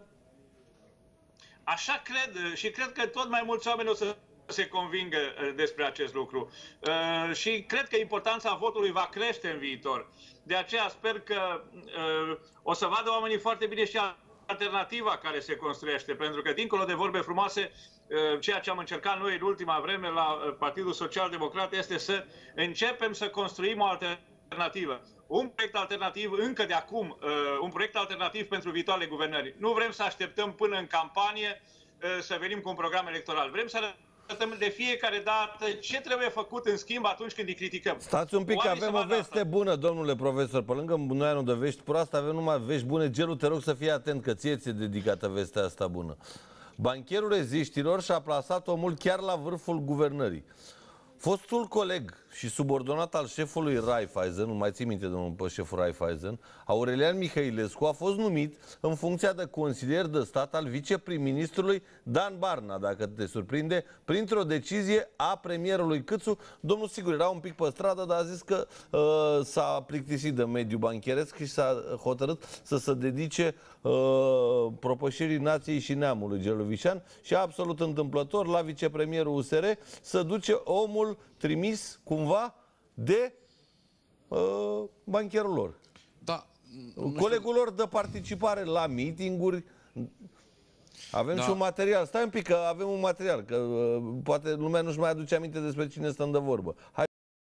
Așa cred și cred că tot mai mulți oameni o să se convingă despre acest lucru. Uh, și cred că importanța votului va crește în viitor. De aceea sper că uh, o să vadă oamenii foarte bine și alternativa care se construiește, pentru că dincolo de vorbe frumoase, ceea ce am încercat noi în ultima vreme la Partidul Social Democrat este să începem să construim o alternativă. Un proiect alternativ încă de acum, un proiect alternativ pentru viitoarele guvernări. Nu vrem să așteptăm până în campanie să venim cu un program electoral. Vrem să arătăm de fiecare dată ce trebuie făcut în schimb atunci când îi criticăm. Stați un pic, că avem o veste bună, domnule profesor. Pe lângă bunoianul de vești proastă, avem numai vești bune. Gelu, te rog să fii atent, că ție ți-e dedicată vestea asta bună. Bancherul reziștilor și-a plasat omul chiar la vârful guvernării. Fostul coleg și subordonat al șefului Raiffeisen, nu mai ții minte domnul pe șeful Raiffeisen, Aurelian Mihailescu, a fost numit în funcția de consilier de stat al viceprim-ministrului Dan Barna, dacă te surprinde, printr-o decizie a premierului Câțu. Domnul sigur era un pic pe stradă, dar a zis că uh, s-a plictisit de mediul bancheresc și s-a hotărât să se dedice uh, propășirii nației și neamului Gelovișan și absolut întâmplător la vicepremierul U S R să duce omul trimis cumva de uh, bancherul lor. Da. Colegul lor de participare la meeting-uri. Avem da. și un material. Stai un pic că avem un material, că uh, poate lumea nu-și mai aduce aminte despre cine stăm de vorbă. Hai.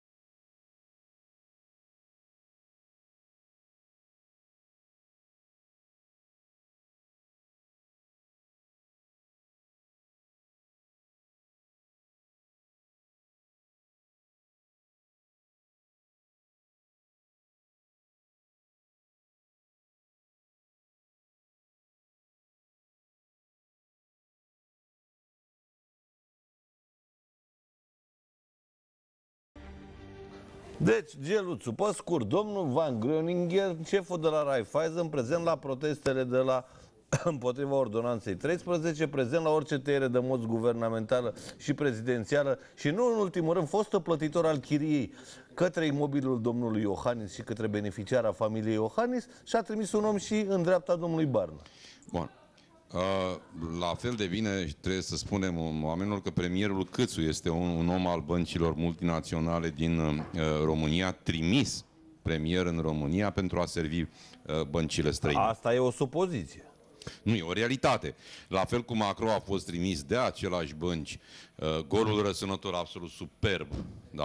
Deci, Geluțu, pe scurt, domnul Van Groninger, șeful de la Raiffeisen, prezent la protestele de la împotriva ordonanței treisprezece, prezent la orice tăiere de moți guvernamentală și prezidențială și nu în ultimul rând, fostă plătitor al chiriei către imobilul domnului Iohannis și către beneficiara familiei Iohannis și a trimis un om și în dreapta domnului Barna. Bun. Uh, la fel de bine trebuie să spunem oamenilor că premierul Câțu este un, un om al băncilor multinaționale din uh, România, trimis premier în România pentru a servi uh, băncile străine. Asta e o supoziție. Nu, e o realitate. La fel cum Macron a fost trimis de același bănci, uh, golul răsunător absolut superb, da?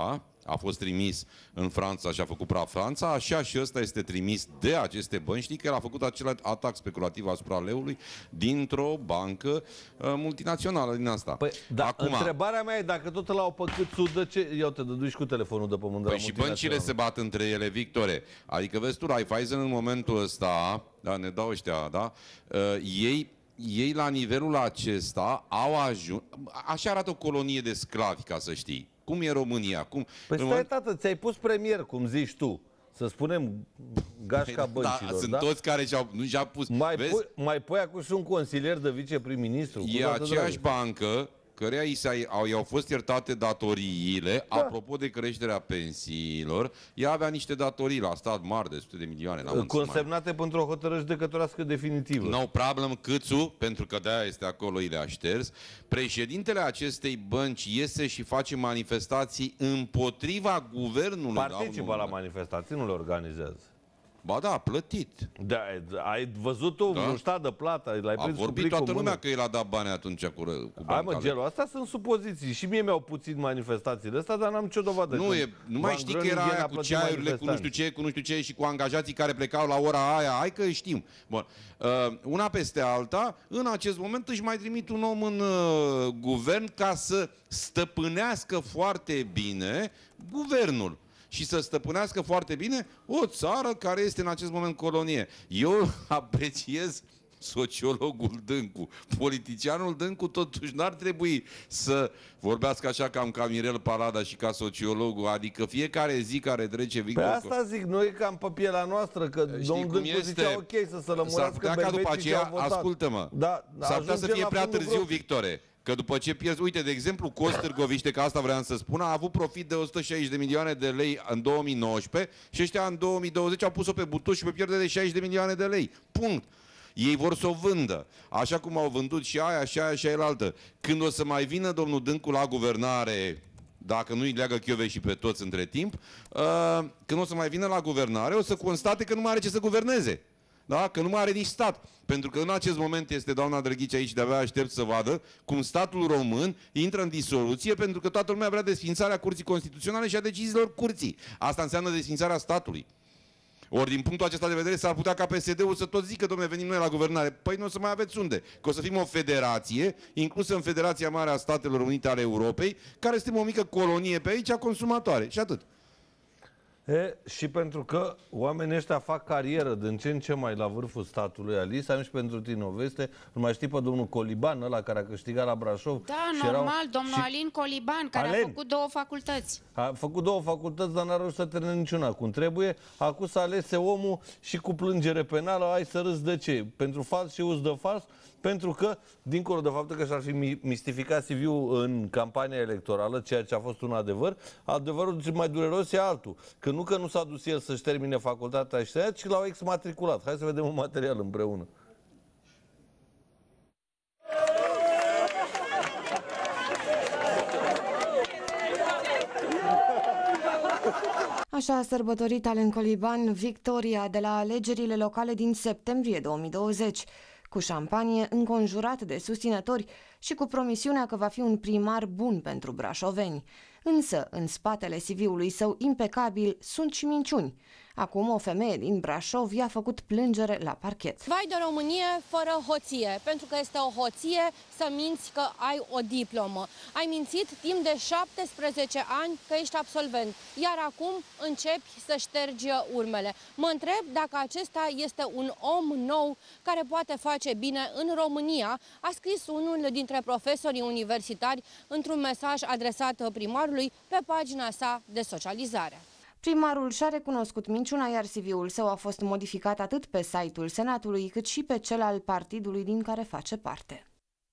a fost trimis în Franța și a făcut praf Franța, așa și ăsta este trimis de aceste bănci. Știi că el a făcut acel atac speculativ asupra leului dintr-o bancă uh, multinațională din asta. Păi, da, Acum, întrebarea mea e dacă tot l-au păcât sudă, ce... Ia te duci cu telefonul de pământ de păi la și băncile se bat între ele, Victore. Adică vezi tu, Raiffeisen în momentul ăsta, da, ne dau ăștia, da, uh, ei ei la nivelul acesta au ajuns... Așa arată o colonie de sclavi, ca să știi. Cum e România? Cum... Păi stai, moment... tată, ți-ai pus premier, cum zici tu. Să spunem gașca băncilor, da? Sunt da? toți care și-au nu și-au pus... Mai pui, mai pui acum și un consilier de viceprim-ministru? E aceeași bancă căreia i au fost iertate datoriile, da. Apropo de creșterea pensiilor, ea avea niște datorii la stat mari de sute de milioane. Consemnate pentru o hotărâre judecătorească definitivă. No problem, Câțu, pentru că de-aia este acolo, i le-a șters. Președintele acestei bănci iese și face manifestații împotriva guvernului. Participă la manifestații, nu le organizează. Ba da, plătit. Da, ai văzut tu, da? Un stat de plată, l-ai prins. A vorbit toată lumea că el a dat bani atunci cu, cu Hai mă, gelul, astea sunt supoziții. Și mie mi-au puțin manifestațiile astea, dar n-am nicio dovadă. Nu, e, nu mai știi că era aia cu ceaiurile, cu nu știu ce, cu nu știu ce și cu angajații care plecau la ora aia. Hai că știm. Bun. Uh, una peste alta, în acest moment își mai trimit un om în uh, guvern ca să stăpânească foarte bine guvernul. Și să stăpânească foarte bine o țară care este în acest moment colonie. Eu apreciez sociologul Dâncu. Politicianul Dâncu totuși n-ar trebui să vorbească așa cam ca Mirel Palada și ca sociologul, adică fiecare zi care trece... Victor... Pe asta zic, noi cam pe pielea noastră, că domnul Dâncu este... zicea ok să se lămurească berbecii ce au votat. Ascultă-mă, da, s-ar putea să fie prea târziu, Victore. Că după ce pierzi, uite, de exemplu, Cost Târgoviște, că asta vreau să spun, a avut profit de o sută șaizeci de milioane de lei în două mii nouăsprezece și ăștia în două mii douăzeci au pus-o pe butuș și pe pierdere de șaizeci de milioane de lei. Punct. Ei vor să o vândă. Așa cum au vândut și aia, și aia, și aia altă. Când o să mai vină domnul Dâncu la guvernare, dacă nu îi leagă chiove și pe toți între timp, uh, când o să mai vină la guvernare, o să constate că nu mai are ce să guverneze. Da? Că nu mai are nici stat. Pentru că în acest moment este doamna Drăghici aici, de-abia aștept să vadă cum statul român intră în disoluție, pentru că toată lumea vrea desfințarea Curții Constituționale și a deciziilor Curții. Asta înseamnă desfințarea statului. Ori din punctul acesta de vedere s-ar putea ca P S D-ul să tot zică, dom'le, venim noi la guvernare. Păi nu o să mai aveți unde. Că o să fim o federație, inclusă în Federația Mare a Statelor Unite ale Europei, care suntem o mică colonie pe aici a consumatoare. Și atât. E, și pentru că oamenii ăștia fac carieră din ce în ce mai la vârful statului, Alice, am și pentru tine o veste, nu mai știi pe domnul Coliban, ăla care a câștigat la Brașov. Da, și normal, erau... domnul și... Alin Coliban, care Alen. a făcut două facultăți. A făcut două facultăți, dar n-a reușit să termine niciuna cum trebuie. Acum s-a alese omul și cu plângere penală, ai să râzi de ce? Pentru fals și uz de fals? Pentru că, dincolo de faptul că și-ar fi mistificat C V-ul în campania electorală, ceea ce a fost un adevăr, adevărul mai dureros e altul. Că nu că nu s-a dus el să-și termine facultatea și să ci l-au exmatriculat. Hai să vedem un material împreună. Așa a sărbătorit Alen Coliban victoria de la alegerile locale din septembrie două mii douăzeci. Cu șampanie, înconjurat de susținători și cu promisiunea că va fi un primar bun pentru brașoveni. Însă, în spatele C V-ului său impecabil sunt și minciuni. Acum o femeie din Brașov i-a făcut plângere la parchet. Vai de Românie fără hoție, pentru că este o hoție să minți că ai o diplomă. Ai mințit timp de șaptesprezece ani că ești absolvent, iar acum începi să ștergi urmele. Mă întreb dacă acesta este un om nou care poate face bine în România, a scris unul dintre profesorii universitari într-un mesaj adresat primarului pe pagina sa de socializare. Primarul și-a recunoscut minciuna, iar C V-ul său a fost modificat atât pe site-ul Senatului, cât și pe cel al partidului din care face parte.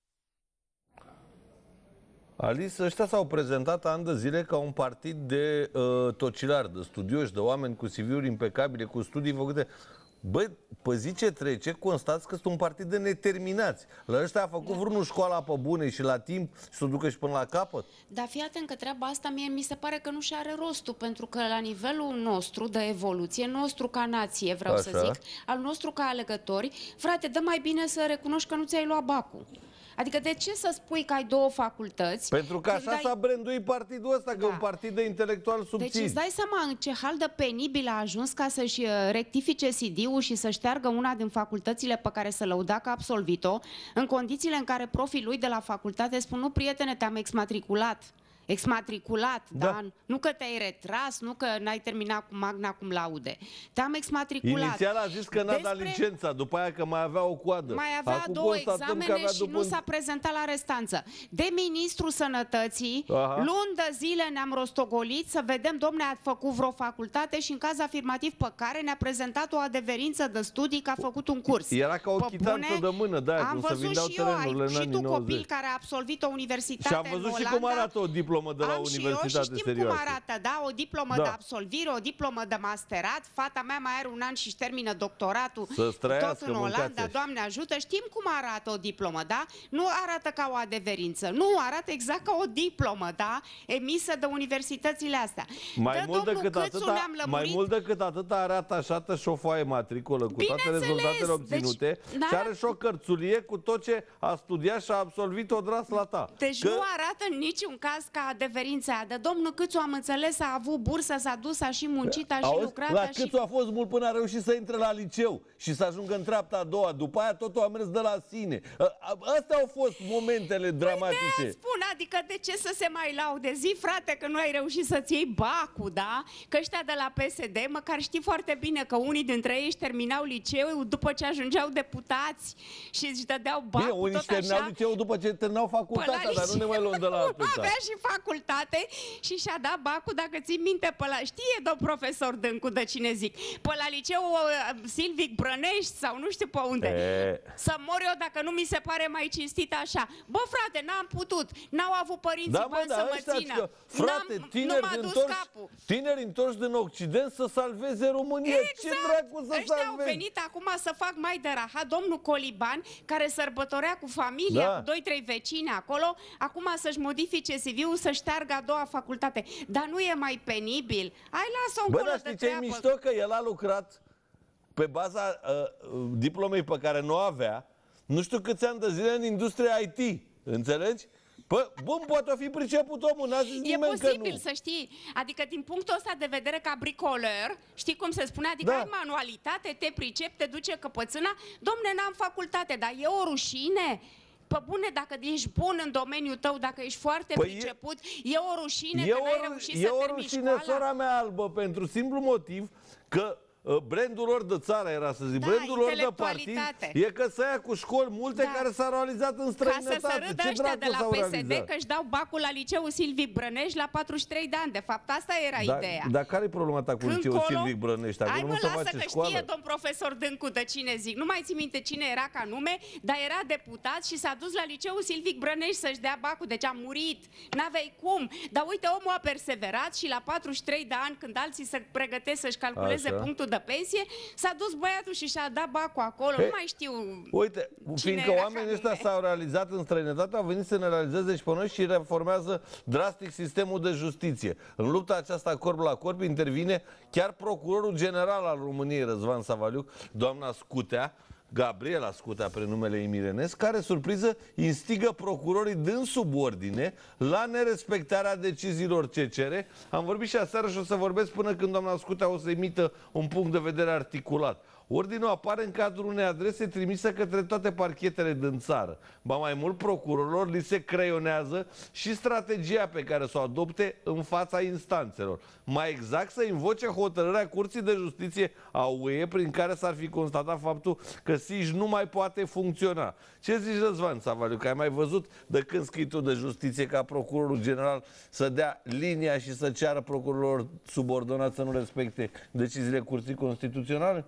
Alice, ăștia s-au prezentat ani de zile ca un partid de uh, tocilari, de studioși, de oameni cu C V-uri impecabile, cu studii făcute. Băi, pe zi ce trece, constați că sunt un partid de neterminați. La ăștia a făcut da. vreunul școala pe bune și la timp și s-o ducă și până la capăt? Dar fii atent că treaba asta mie mi se pare că nu și are rostul, pentru că la nivelul nostru de evoluție, nostru ca nație, vreau Așa. să zic, al nostru ca alegători, frate, dă mai bine să recunoști că nu ți-ai luat bacul. Adică de ce să spui că ai două facultăți? Pentru că așa dai... s-a branduit partidul ăsta, da. că un partid de intelectual subțiri. Deci îți dai seama în ce hal de penibil a ajuns ca să-și rectifice C D-ul și să șteargă una din facultățile pe care să lăuda că a absolvit-o, în condițiile în care profii lui de la facultate spun, nu prietene, te-am exmatriculat. Exmatriculat, da. da? Nu că te-ai retras, nu că n-ai terminat cu magna cum laude. Te-am exmatriculat. Inițial a zis că n-a Despre... dat licența, după aia că mai avea o coadă. Mai avea Acum două examene și nu s-a prezentat la restanță. De Ministrul Sănătății, Aha. luni de zile ne-am rostogolit să vedem, domne, ați făcut vreo facultate și în caz afirmativ pe care ne-a prezentat o adeverință de studii că a făcut un curs. Era ca o chitanță de mână, da, am cum se vindeau terenurile în anii nouăzeci. Și tu copil care a absolvit o universitate și am văzut și cum arată o diplomă de la am universitate și eu și știm serioasă. cum arată, da? O diplomă da. de absolvire, o diplomă de masterat. Fata mea mai are un an și-și termină doctoratul. Tot în Olanda, Doamne ajută. Știm cum arată o diplomă, da? Nu arată ca o adeverință. Nu, arată exact ca o diplomă, da? Emisă de universitățile astea. Mai, de mult decât, atâta, mai mult decât atâta are atașată și o foaie matricolă cu toate rezultatele obținute deci, și are și o cărțulie cu tot ce a studiat și a absolvit odras la ta. Deci că... nu arată în niciun caz ca adeverința aia. De domnul Câțu am înțeles, a avut bursă, s-a dus, a și muncit, a și lucrat. La și... Câțu a fost mult până a reușit să intre la liceu și să ajungă în treapta a doua. După aia totul a mers de la sine. Astea au fost momentele dramatice. Păi spun, adică de ce să se mai laude? Zi, frate, că nu ai reușit să-ți iei bacul, da? Că ăștia de la P S D, măcar știi foarte bine că unii dintre ei își terminau liceul după ce ajungeau deputați și își dădeau bacul. Bine, unii își terminau liceul după ce terminau facultatea, dar nu ne mai luăm de la atâta. Avea și facultate și și-a dat bacul, dacă ții minte, pe la... Știe, domn profesor Dâncu, de cine zic? Pe la liceu uh, Silvic Brănești sau nu știu pe unde. E... Să mor eu dacă nu mi se pare mai cinstit așa. Bă, frate, n-am putut. N-au avut părinții da, bani da, să mă țină. Că, frate, tineri întorși, tineri întorși din Occident să salveze România. Exact. Ce dracu să Ăștia salvezi? au venit acum să fac mai de rahat. Domnul Coliban, care sărbătorea cu familia, da. cu doi trei vecini acolo, acum să-și modifice C V-ul, să șteargă a doua facultate. Dar nu e mai penibil? Hai, lasă-o încolo de treabă. Bă, dar știi ce-i mișto? Că el a lucrat pe baza uh, diplomei pe care nu o avea, nu știu câți ani de zile în industria I T. Înțelegi? Păi, bun, poate fi priceput omul, n-a zis nimeni că nu. E posibil, să știi. Adică, din punctul ăsta de vedere, ca bricoleur, știi cum se spune? Adică da. ai manualitate, te pricep, te duce căpățâna. Domne, n-am facultate, dar e o rușine. Pă bune, dacă ești bun în domeniul tău, dacă ești foarte păi priceput, e, e o rușine e că o, n-ai reușit e să o termini rușine, școala. Sora mea albă, pentru simplu motiv că brandul lor de țară era să zic, da, brandul lor de partid e că să ia cu școli multe da. care s-au realizat în străinătate. Ca să se râdă ăștia de la P S D că își dau bacul la liceul Silvic Brănești la patruzeci și trei de ani. De fapt, asta era da, ideea. Dar care e problema ta cu liceul Silvic Brănești? Hai nu mă, se lasă face că școală? știe domn profesor Dâncu de cine zic. Nu mai ții minte cine era ca nume, dar era deputat și s-a dus la liceul Silvic Brănești să-și dea bacul. Deci a murit. N-aveai cum. Dar uite, omul a perseverat și la patruzeci și trei de ani, când alții se pregătesc să-și calculeze Așa. punctul de pensie, s-a dus băiatul și și-a dat bacul acolo. He, nu mai știu. Uite, fiindcă oamenii ăștia s-au realizat în străinătate, au venit să ne realizeze și pe noi și reformează drastic sistemul de justiție. În lupta aceasta corp la corp intervine chiar procurorul general al României, Răzvan Savaliuc, doamna Scutea, Gabriela Scutea, prenumele Imirenes, care, surpriză, instigă procurorii din subordine la nerespectarea deciziilor C C R. Am vorbit și aseară și o să vorbesc până când doamna Scutea o să emită un punct de vedere articulat. Ordinul apare în cadrul unei adrese trimise către toate parchetele din țară. Ba mai mult, procurorilor li se creionează și strategia pe care să o adopte în fața instanțelor. Mai exact, să invoce hotărârea Curții de Justiție a U E prin care s-ar fi constatat faptul că S I J nu mai poate funcționa. Ce zici, Răzvan Savaliu, că ai mai văzut de când scrii tu de justiție ca procurorul general să dea linia și să ceară procurorilor subordonați să nu respecte deciziile Curții Constituționale?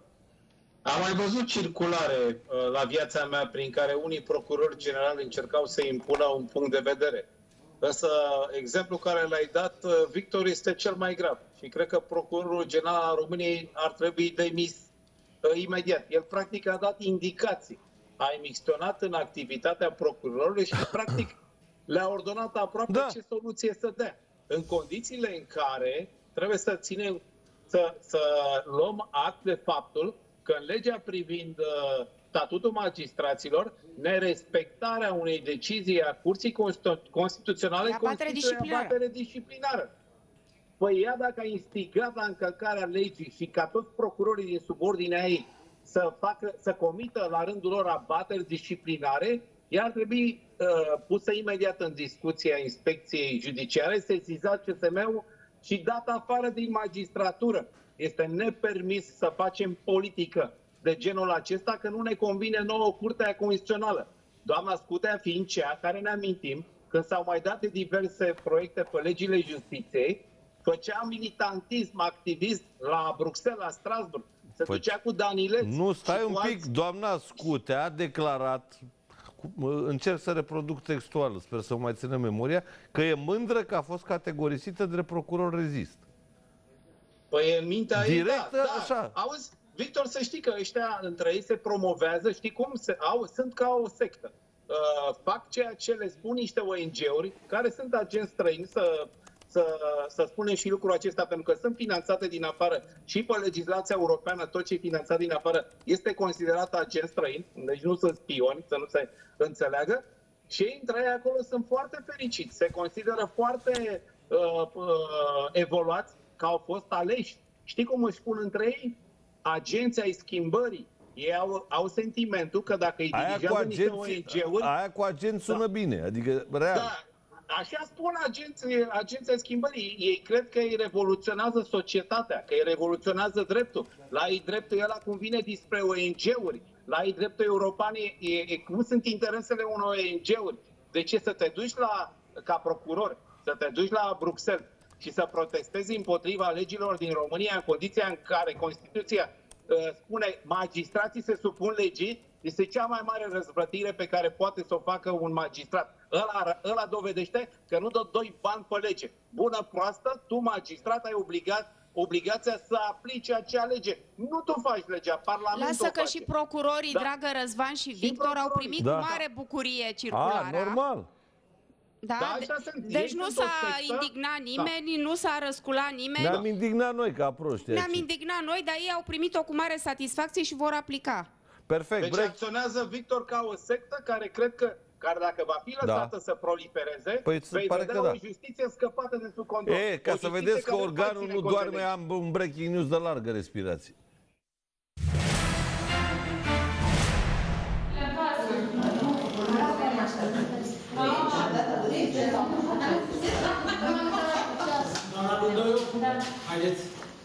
Am mai văzut circulare uh, la viața mea prin care unii procurori generali încercau să impună un punct de vedere. Însă exemplul care l-ai dat, uh, Victor, este cel mai grav. Și cred că procurorul general al României ar trebui demis uh, imediat. El practic a dat indicații. A emixionat în activitatea procurorului și practic le-a ordonat aproape da. ce soluție să dea. În condițiile în care trebuie să ținem, să, să luăm act de faptul că în legea privind uh, statutul magistraților, nerespectarea unei decizii a Curții Constituționale constituie abatere disciplinară. Păi ea, dacă a instigat la încălcarea legii și ca toți procurorii din subordinea ei să, facă, să comită la rândul lor abateri disciplinare, ea ar trebui uh, pusă imediat în discuție a inspecției judiciare, sesizat C S M-ul și dat afară din magistratură. Este nepermis să facem politică de genul acesta, că nu ne convine nouă Curtea Constituțională. Doamna Scutea fiind cea care, ne amintim, când s-au mai dat diverse proiecte pe legile justiției, făcea militantism, activist la Bruxelles, la Strasbourg. Se Fă... ducea cu Danilescu. Nu, stai un pic. Alți... Doamna Scutea a declarat, încerc să reproduc textual, sper să mai țină memoria, că e mândră că a fost categorisită de procuror rezist. Păi în mintea ei, direct, da, așa. Da. Auzi, Victor, să știi că ăștia între ei se promovează, știi cum? Se, au, sunt ca o sectă. Uh, fac ceea ce le spun niște O N G-uri, care sunt agenți străini, să, să, să spunem și lucrul acesta, pentru că sunt finanțate din afară și pe legislația europeană, tot ce e finanțat din afară este considerat agent străin, deci nu sunt spioni, să nu se înțeleagă. Și ei între ei acolo sunt foarte fericiți, se consideră foarte uh, uh, evoluați, că au fost aleși. Știi cum își spun între ei? Agenții ai schimbării. Ei au, au sentimentul că dacă îi dirigează niște O N G-uri... Aia cu agenți sună da. bine, adică real. Da, așa spun agenții, agenții ai schimbării. Ei cred că îi revoluționează societatea, că îi revoluționează dreptul. La ei dreptul ăla cum vine despre O N G-uri. La ei dreptul european e, e, e cum sunt interesele unor O N G-uri. De ce să te duci la, ca procuror, să te duci la Bruxelles și să protestezi împotriva legilor din România în condiția în care Constituția uh, spune magistrații se supun legii, este cea mai mare răzvrătire pe care poate să o facă un magistrat. Ăla, ăla dovedește că nu dă doi bani pe lege. Bună proastă, tu magistrat ai obligat obligația să aplice acea lege. Nu tu faci legea, Parlamentul Lasă că face. și procurorii, da. dragă Răzvan și Victor, și au primit da. cu mare bucurie circularea. A, normal. Da? Da, așa sunt. Deci nu s-a indignat nimeni, da. nu s-a răsculat nimeni. Ne-am indignat noi ca proști. Ne-am indignat noi, dar ei au primit-o cu mare satisfacție și vor aplica. Perfect. Deci break. acționează Victor ca o sectă care cred că, care dacă va fi lăsată da. să prolifereze, păi, vei pare vedea că o da. justiție scăpată de sub control. E, ca să vedeți că organul nu doarme, am un breaking news de largă respirație. Haideți.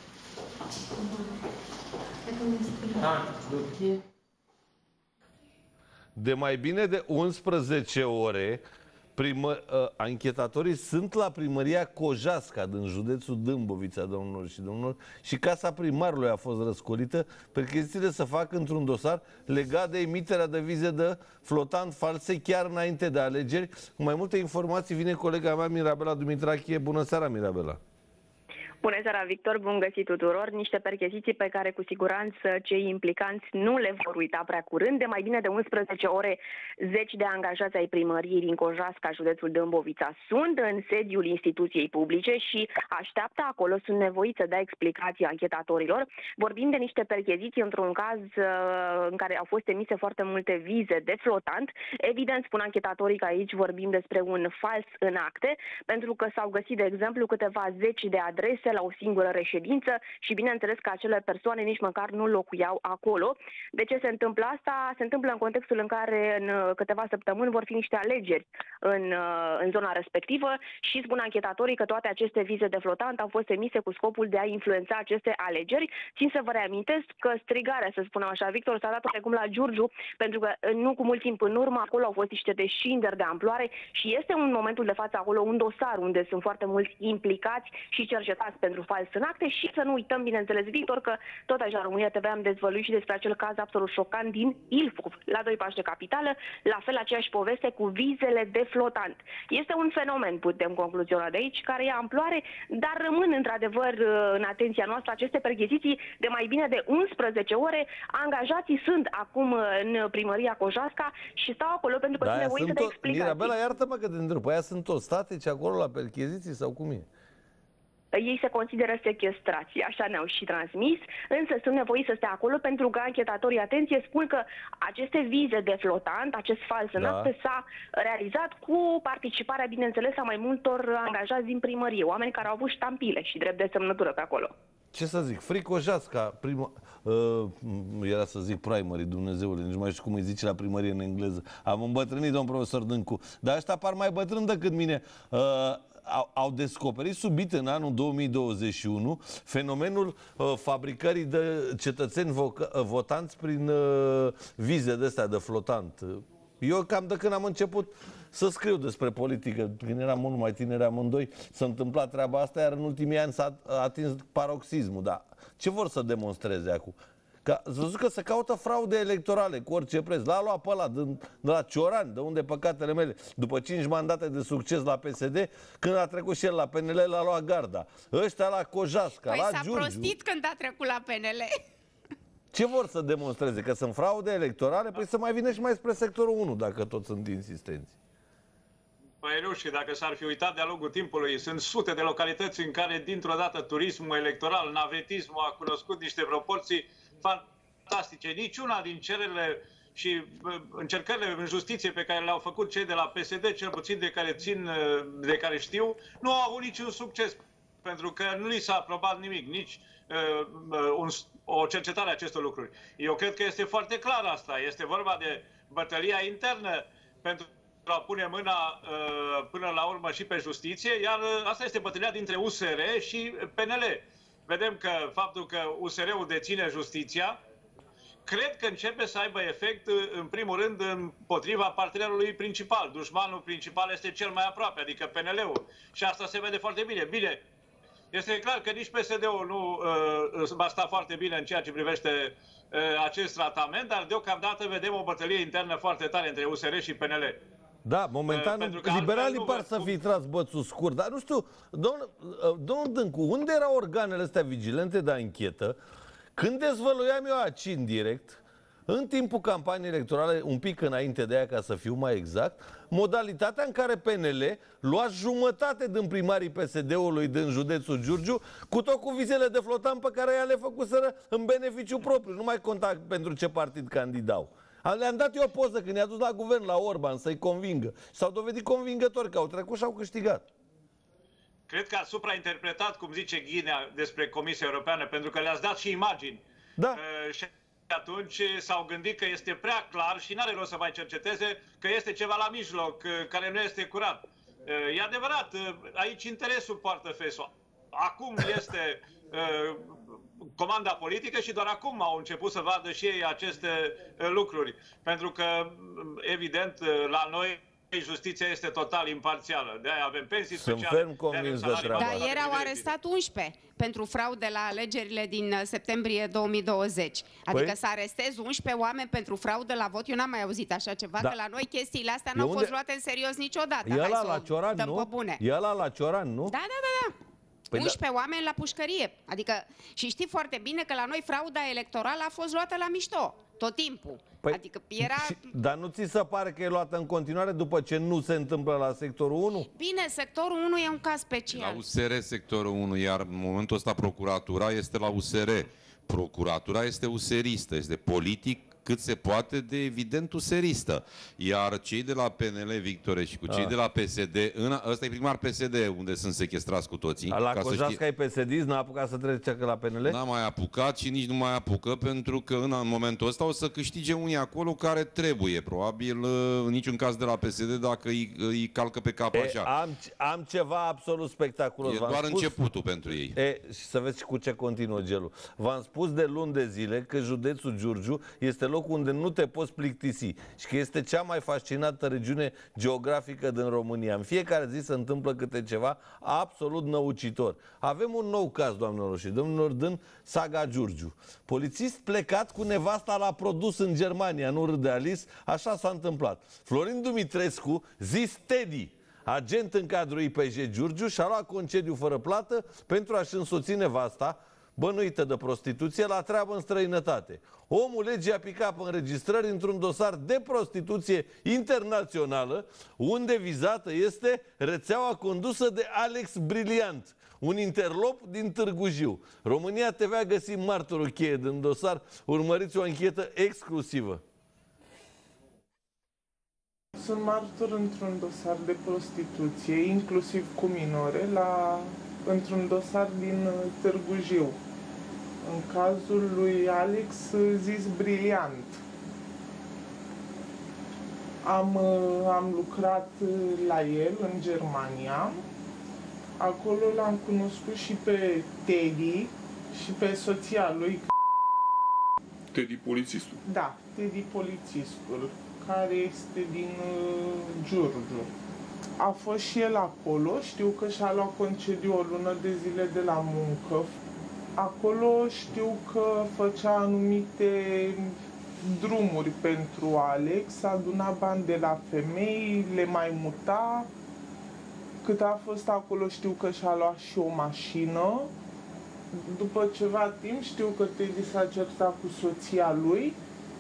De mai bine de unsprezece ore, primă, uh, anchetatorii sunt la primăria Cojasca, din județul Dâmbovița, domnilor și domnilor, și casa primarului a fost răscolită, perchezițiile să facă într-un dosar legat de emiterea de vize de flotant false chiar înainte de alegeri. Cu mai multe informații vine colega mea, Mirabela Dumitrache. Bună seara, Mirabela! Bună seara, Victor, bun găsit tuturor. Niște percheziții pe care cu siguranță cei implicanți nu le vor uita prea curând. De mai bine de unsprezece ore, zeci de angajați ai primăriei din Cojasca, județul Dâmbovița, sunt în sediul instituției publice și așteaptă acolo, sunt nevoiți să dea explicații anchetatorilor. Vorbim de niște percheziții într-un caz în care au fost emise foarte multe vize de flotant. Evident, spun anchetatorii că aici vorbim despre un fals în acte, pentru că s-au găsit, de exemplu, câteva zeci de adrese la o singură reședință și bineînțeles că acele persoane nici măcar nu locuiau acolo. De ce se întâmplă asta? Se întâmplă în contextul în care în câteva săptămâni vor fi niște alegeri în, în zona respectivă și spun anchetatorii că toate aceste vize de flotant au fost emise cu scopul de a influența aceste alegeri. Țin să vă reamintesc că strigarea, să spunem așa, Victor, s-a dat precum la Giurgiu, pentru că nu cu mult timp în urmă acolo au fost niște descinderi de amploare și este în momentul de față acolo un dosar unde sunt foarte mulți implicați și cercetați pentru fals în acte și să nu uităm, bineînțeles, Victor, că tot aici la România T V am dezvăluit și despre acel caz absolut șocant din Ilfov, la doi pași de capitală, la fel aceeași poveste cu vizele de flotant. Este un fenomen, putem concluziona de aici, care ia amploare, dar rămân într-adevăr în atenția noastră aceste percheziții de mai bine de unsprezece ore. Angajații sunt acum în primăria Cojasca și stau acolo pentru că da, sunt nevoiți de explicații. Mirabela, iartă-mă că te întreb, aia sunt toți statici acolo la percheziții sau cum e? ei se consideră sechestrați, așa ne-au și transmis, însă sunt nevoiți să stea acolo pentru că anchetatorii, atenție, spun că aceste vize de flotant, acest fals în Da. acte s-a realizat cu participarea, bineînțeles, a mai multor angajați din primărie, oameni care au avut ștampile și drept de semnătură pe acolo. Ce să zic, fricojați ca prima, uh, era să zic primary, Dumnezeule, nici mai știu cum îi zice la primărie în engleză. Am îmbătrânit, domn profesor Dâncu, dar ăștia par mai bătrân decât mine. Uh, au, au descoperit subit în anul două mii douăzeci și unu fenomenul uh, fabricării de cetățeni votanți prin uh, vize de astea de flotant. Eu cam de când am început să scriu despre politică, când eram mult mai tineri amândoi, s-a întâmplat treaba asta, iar în ultimii ani s-a atins paroxismul. Dar ce vor să demonstreze acum? Că ați văzut că se caută fraude electorale cu orice preț. L-a luat pe ăla de, de la Cioran, de unde păcatele mele, după cinci mandate de succes la P S D, când a trecut și el la P N L, l-a luat garda. Ăștia la Cojasca, păi la s-a Giurgiu. prostit când a trecut la P N L. Ce vor să demonstreze? Că sunt fraude electorale? Păi să mai vină și mai spre sectorul unu, dacă toți sunt insistenți. Păi nu știu, dacă s-ar fi uitat de-a lungul timpului, sunt sute de localități în care dintr-o dată turismul electoral, navetismul a cunoscut niște proporții fantastice. Niciuna din cererile și încercările în justiție pe care le-au făcut cei de la P S D, cel puțin de care țin, de care știu, nu au avut niciun succes. Pentru că nu li s-a aprobat nimic, nici uh, un, o cercetare a acestor lucruri. Eu cred că este foarte clar asta. Este vorba de bătălia internă pentru a pune mâna uh, până la urmă și pe justiție, iar uh, asta este bătălia dintre U S R și P N L. Vedem că faptul că U S R-ul deține justiția, cred că începe să aibă efect, în primul rând, împotriva partenerului principal. Dușmanul principal este cel mai aproape, adică P N L-ul. Și asta se vede foarte bine. Bine, este clar că nici P S D-ul nu uh, va sta foarte bine în ceea ce privește uh, acest tratament, dar deocamdată vedem o bătălie internă foarte tare între U S R și P N L. Da, momentan uh, liberalii par să fi tras bățul scurt, dar nu știu, domnul domn Dâncu, unde erau organele astea vigilente de anchetă când dezvăluiam eu aici în direct, în timpul campaniei electorale, un pic înainte de aia, ca să fiu mai exact, modalitatea în care P N L lua jumătate din primarii P S D-ului din județul Giurgiu, cu tot cu vizele de flotant pe care ea le făcuseră în beneficiu propriu. Nu mai conta pentru ce partid candidau. Le-am dat eu o poză când i-a dus la guvern, la Orban, să-i convingă. S-au dovedit convingători, că au trecut și au câștigat. Cred că a suprainterpretat, cum zice Ghinea, despre Comisia Europeană, pentru că le-ați dat și imagini. Da. Uh, și atunci s-au gândit că este prea clar și n-are rost să mai cerceteze, că este ceva la mijloc, care nu este curat. Uh, e adevărat, uh, aici interesul poartă fesul. Acum este uh, comanda politică și doar acum au început să vadă și ei aceste uh, lucruri. Pentru că, evident, uh, la noi justiția este total imparțială. De-aia avem pensii speciale. Sunt ferm convins de treaba. Dar ieri au arestat unsprezece pentru fraude la alegerile din septembrie două mii douăzeci. Adică păi? Să arestezi unsprezece oameni pentru fraudă la vot. Eu n-am mai auzit așa ceva, da. Că la noi chestiile astea nu au fost luate în serios niciodată. E ăla la Cioran, nu? E ăla la Cioran, nu? Da, da, da, da. Păi unsprezece da. Oameni la pușcărie. Adică, și știi foarte bine că la noi frauda electorală a fost luată la mișto. Tot timpul. Păi, adică era... Și, dar nu ți se pare că e luată în continuare după ce nu se întâmplă la sectorul unu? Bine, sectorul unu e un caz special. La U S R sectorul unu, iar în momentul ăsta procuratura este la U S R. Procuratura este useristă, este politic cât se poate de evident useristă. Iar cei de la P N L, Victore, și cu cei A. de la P S D, în, ăsta e primar P S D, unde sunt sechestrați cu toții. La Cojasca e P S D, n-a apucat să trece la P N L? N-a mai apucat și nici nu mai apucă, pentru că în momentul ăsta o să câștige unii acolo care trebuie. Probabil, în niciun caz de la P S D, dacă îi, îi calcă pe cap e, așa. Am, am ceva absolut spectaculos. E doar spus, începutul pentru ei. E, și să vezi cu ce continuă gelul. V-am spus de luni de zile că județul Giurgiu este locul unde nu te poți plictisi și că este cea mai fascinată regiune geografică din România. În fiecare zi se întâmplă câte ceva absolut năucitor. Avem un nou caz, doamnelor și domnilor, din saga Giurgiu. Polițist plecat cu nevasta la produs în Germania, nu râde Alice, așa s-a întâmplat. Florin Dumitrescu, zis Teddy, agent în cadrul I P J Giurgiu, și-a luat concediu fără plată pentru a-și însoți nevasta, bănuită de prostituție, la treabă în străinătate. Omul legii a picat pe înregistrări într-un dosar de prostituție internațională, unde vizată este rețeaua condusă de Alex Briliant, Un interlop din Târgu Jiu. România T V a găsit martorul cheie din dosar. Urmăriți o anchetă exclusivă. Sunt martor într-un dosar de prostituție, inclusiv cu minore, la, într-un dosar din Târgu Jiu. În cazul lui Alex, zis Briliant. Am, am lucrat la el în Germania. Acolo l-am cunoscut și pe Teddy și pe soția lui. Teddy polițistul. Da, Teddy polițistul, care este din uh, Giurgiu. A fost și el acolo, știu că și-a luat concediu o lună de zile de la muncă. Acolo știu că făcea anumite drumuri pentru Alex, aduna bani de la femei, le mai muta. Cât a fost acolo știu că și-a luat și o mașină. După ceva timp știu că Teddy s-a certat cu soția lui.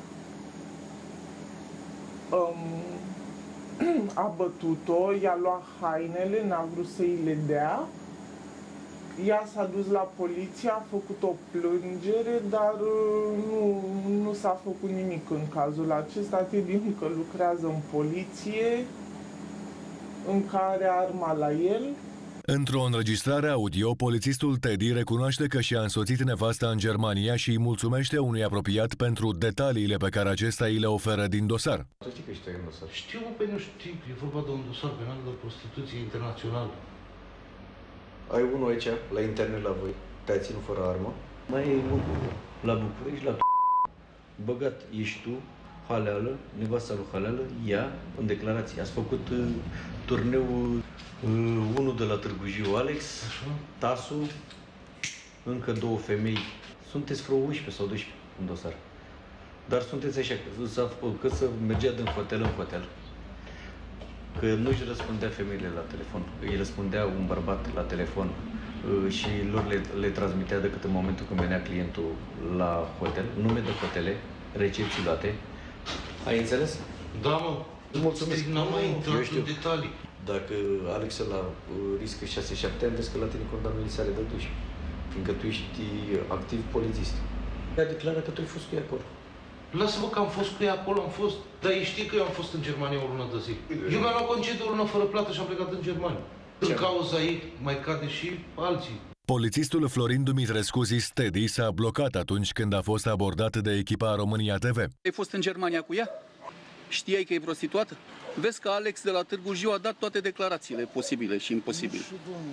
Um, a bătut-o, i-a luat hainele, n-a vrut să îi le dea. Ea s-a dus la poliție, a făcut o plângere, dar nu, nu s-a făcut nimic în cazul acesta. Teddy încă lucrează în poliție, încă are arma la el. Într-o înregistrare audio, polițistul Teddy recunoaște că și-a însoțit nevasta în Germania și îi mulțumește unui apropiat pentru detaliile pe care acesta îi le oferă din dosar. Știi că știi în dosar? Știu, pe nu știu, e vorba de un dosar penal de prostituție internațională. Ai unul aici, la internet la voi, te-ai ținut fără armă? Mai e unul la București, la băgat, ești tu, Haleală, nevasta lui Haleală, ea, în declarație. Ați făcut uh, turneul uh, unul de la Târgu Jiu, Alex, așa, Tasu, încă două femei. Sunteți vreo unsprezece sau doisprezece în dosar. Dar sunteți așa, că, că să mergea din hotel în hotel. Că nu-și răspundea femeile la telefon, îi răspundea un bărbat la telefon uh, și lor le, le transmitea decât în momentul când venea clientul la hotel, nume de hotele, recepții date. Ai înțeles? Da, mă. Mulțumesc. N-am mai intrat în detalii. Dacă Alex la uh, riscă șase șapte ani, vezi că la tine condamnării sare de doisprezece. Fiindcă tu ești activ polițist. Ea declară că tu ai fost cu ea acolo. Lasă-mă că am fost cu ea acolo, am fost. Dar ei știi că eu am fost în Germania o lună de zi. Eu mi-am luat concediu o lună fără plată și am plecat în Germania. În cauza ei mai cade și alții. Polițistul Florin Dumitrescu, zis Teddy, s-a blocat atunci când a fost abordat de echipa România T V. Ai fost în Germania cu ea? Știai că e prostituată? Vezi că Alex de la Târgu Jiu a dat toate declarațiile posibile și imposibile.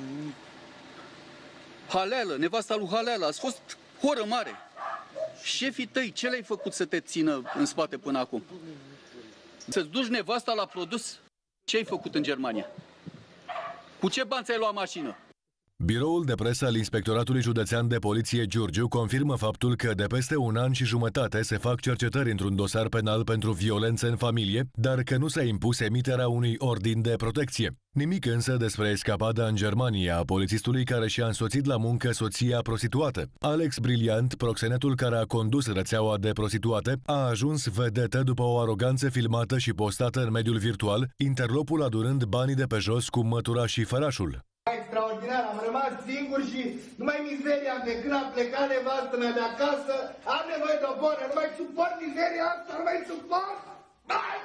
Haleală, nevasta lui Haleală, ați fost horă mare. Șefii tăi, ce le-ai făcut să te țină în spate până acum? Să-ți duci nevasta la produs? Ce ai făcut în Germania? Cu ce bani ți-ai luat mașină? Biroul de presă al Inspectoratului Județean de Poliție Giurgiu confirmă faptul că de peste un an și jumătate se fac cercetări într-un dosar penal pentru violență în familie, dar că nu s-a impus emiterea unui ordin de protecție. Nimic însă despre escapada în Germania a polițistului care și-a însoțit la muncă soția prostituată. Alex Briliant, proxenetul care a condus rețeaua de prostituate, a ajuns vedetă după o aroganță filmată și postată în mediul virtual, interlopul adunând banii de pe jos cu mătura și fărașul. Extraordinar, am rămas singur și numai mizeria de când a plecat nevastă mea de acasă, am nevoie de o boră, nu mai suport mizeria asta, nu mai suport! Hai!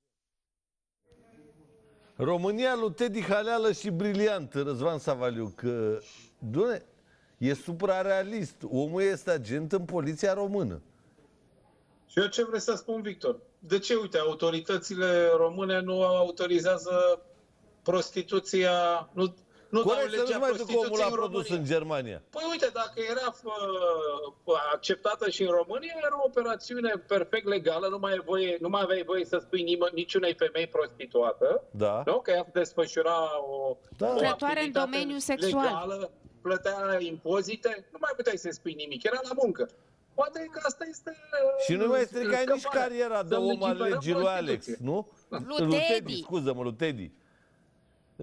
România lui Teddy Haleală și Briliant, Răzvan Savaliu, că, doamne, e suprarealist. Omul este agent în poliția română. Și eu ce vrei să spun, Victor? De ce, uite, autoritățile române nu autorizează prostituția, nu, nu Corect, să nu mai duc omul a produs în Germania. Păi uite, dacă era fă, acceptată și în România, era o operațiune perfect legală, nu mai, e voie, nu mai aveai voie să spui nimă, niciunei femei prostituată, da. Nu? Că ea desfășura o, da. o plătoare în domeniul sexual. Legală, plătea impozite, nu mai puteai să spui nimic, era la muncă. Poate că asta este... Și nu mai stricai nici cariera de om al legii lui Alex, nu? Lui Teddy. Scuză-mă, lui Teddy.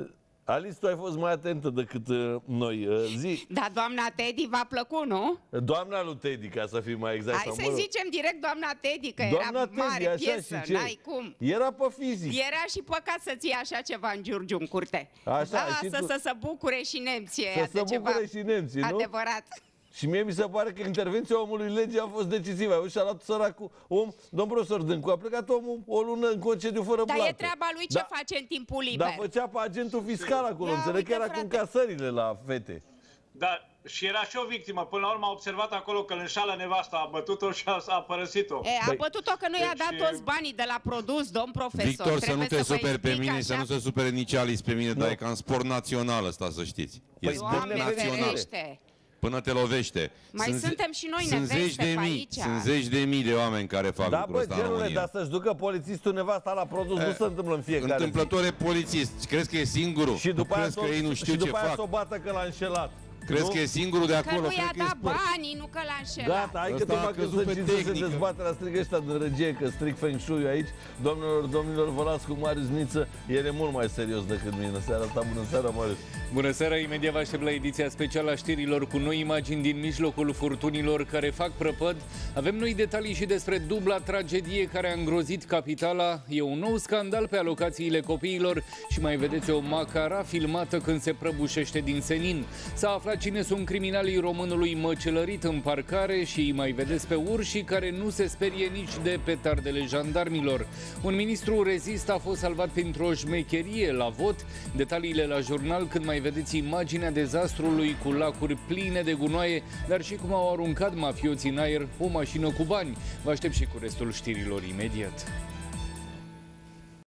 Alice, tu ai fost mai atentă decât uh, noi. Uh, zi. Da, doamna Teddy v-a plăcut, nu? Doamna lui Teddy, ca să fim mai exact. Hai să-i zicem direct doamna Teddy, că doamna era Teddy, mare așa, piesă, n-ai cum. Era pe fizic. Era și păcat să ții așa ceva în Giurgiu, în curte. Așa, da, și să, tu... să se bucure și nemții Să se de bucure ceva și nemții, nu? adevărat. Și mie mi se pare că intervenția omului legii a fost decisivă. Și-a luat săracul om, domn profesor Dâncu, a plecat omul o lună în concediu fără Dar plată. e treaba lui ce da, face în timpul liber. Dar făcea pe agentul fiscal acolo, Ia, înțeleg uite, că era frate. cu încasările la fete. Da, și era și o victimă. Până la urmă a observat acolo că îl înșală nevasta, a bătut-o și a, a părăsit-o. E, a bătut-o că nu i-a Deci, dat toți banii de la produs, domn profesor. Victor, să nu te vă superi pe explic mine și să așa. nu se supere nici Alice pe mine, dar e ca în sport național ăsta, să știți. E Păi, sport Doamne național. ferește. Până te lovește. Mai sunt, suntem și noi sunt neveste zeci de pe mii, aici. Sunt zeci de mii de oameni care fac Da, lucrul bă, ăsta în genule, România. dar să-și ducă polițistul nevasta la produs, nu se întâmplă în fiecare Întâmplător e polițist. Crezi că e singurul? zi. Și după nu aia crezi că ei nu știu și ce după aia fac? s-o bată că l-a înșelat. Crezi nu? că e singurul de Că acolo? nu Cred i-a că e dat sport. banii, nu că l-a înșelat. Gata, hai că Ăsta a tocmai când căzut sunt pe cincisprezece tehnică. dezbaterea, strigă ăștia din regie că stric Feng Shui aici. Domnilor, domnilor, vă las cu Marius Niță. El e mult mai serios decât mine. Seara asta, bună seara, Marius. Bună seara, imediat vă aștept la ediția specială a știrilor cu noi imagini din mijlocul furtunilor care fac prăpăd. Avem noi detalii și despre dubla tragedie care a îngrozit capitala. E un nou scandal pe alocațiile copiilor și mai vedeți o macara filmată când se prăbușește din senin. S-a aflat cine sunt criminalii românului măcelărit în parcare și mai vedeți pe urșii care nu se sperie nici de petardele jandarmilor. Un ministru rezist a fost salvat printr-o șmecherie la vot. Detaliile la jurnal când mai vedeți imaginea dezastrului cu lacuri pline de gunoaie, dar și cum au aruncat mafioții în aer o mașină cu bani. Vă aștept și cu restul știrilor imediat.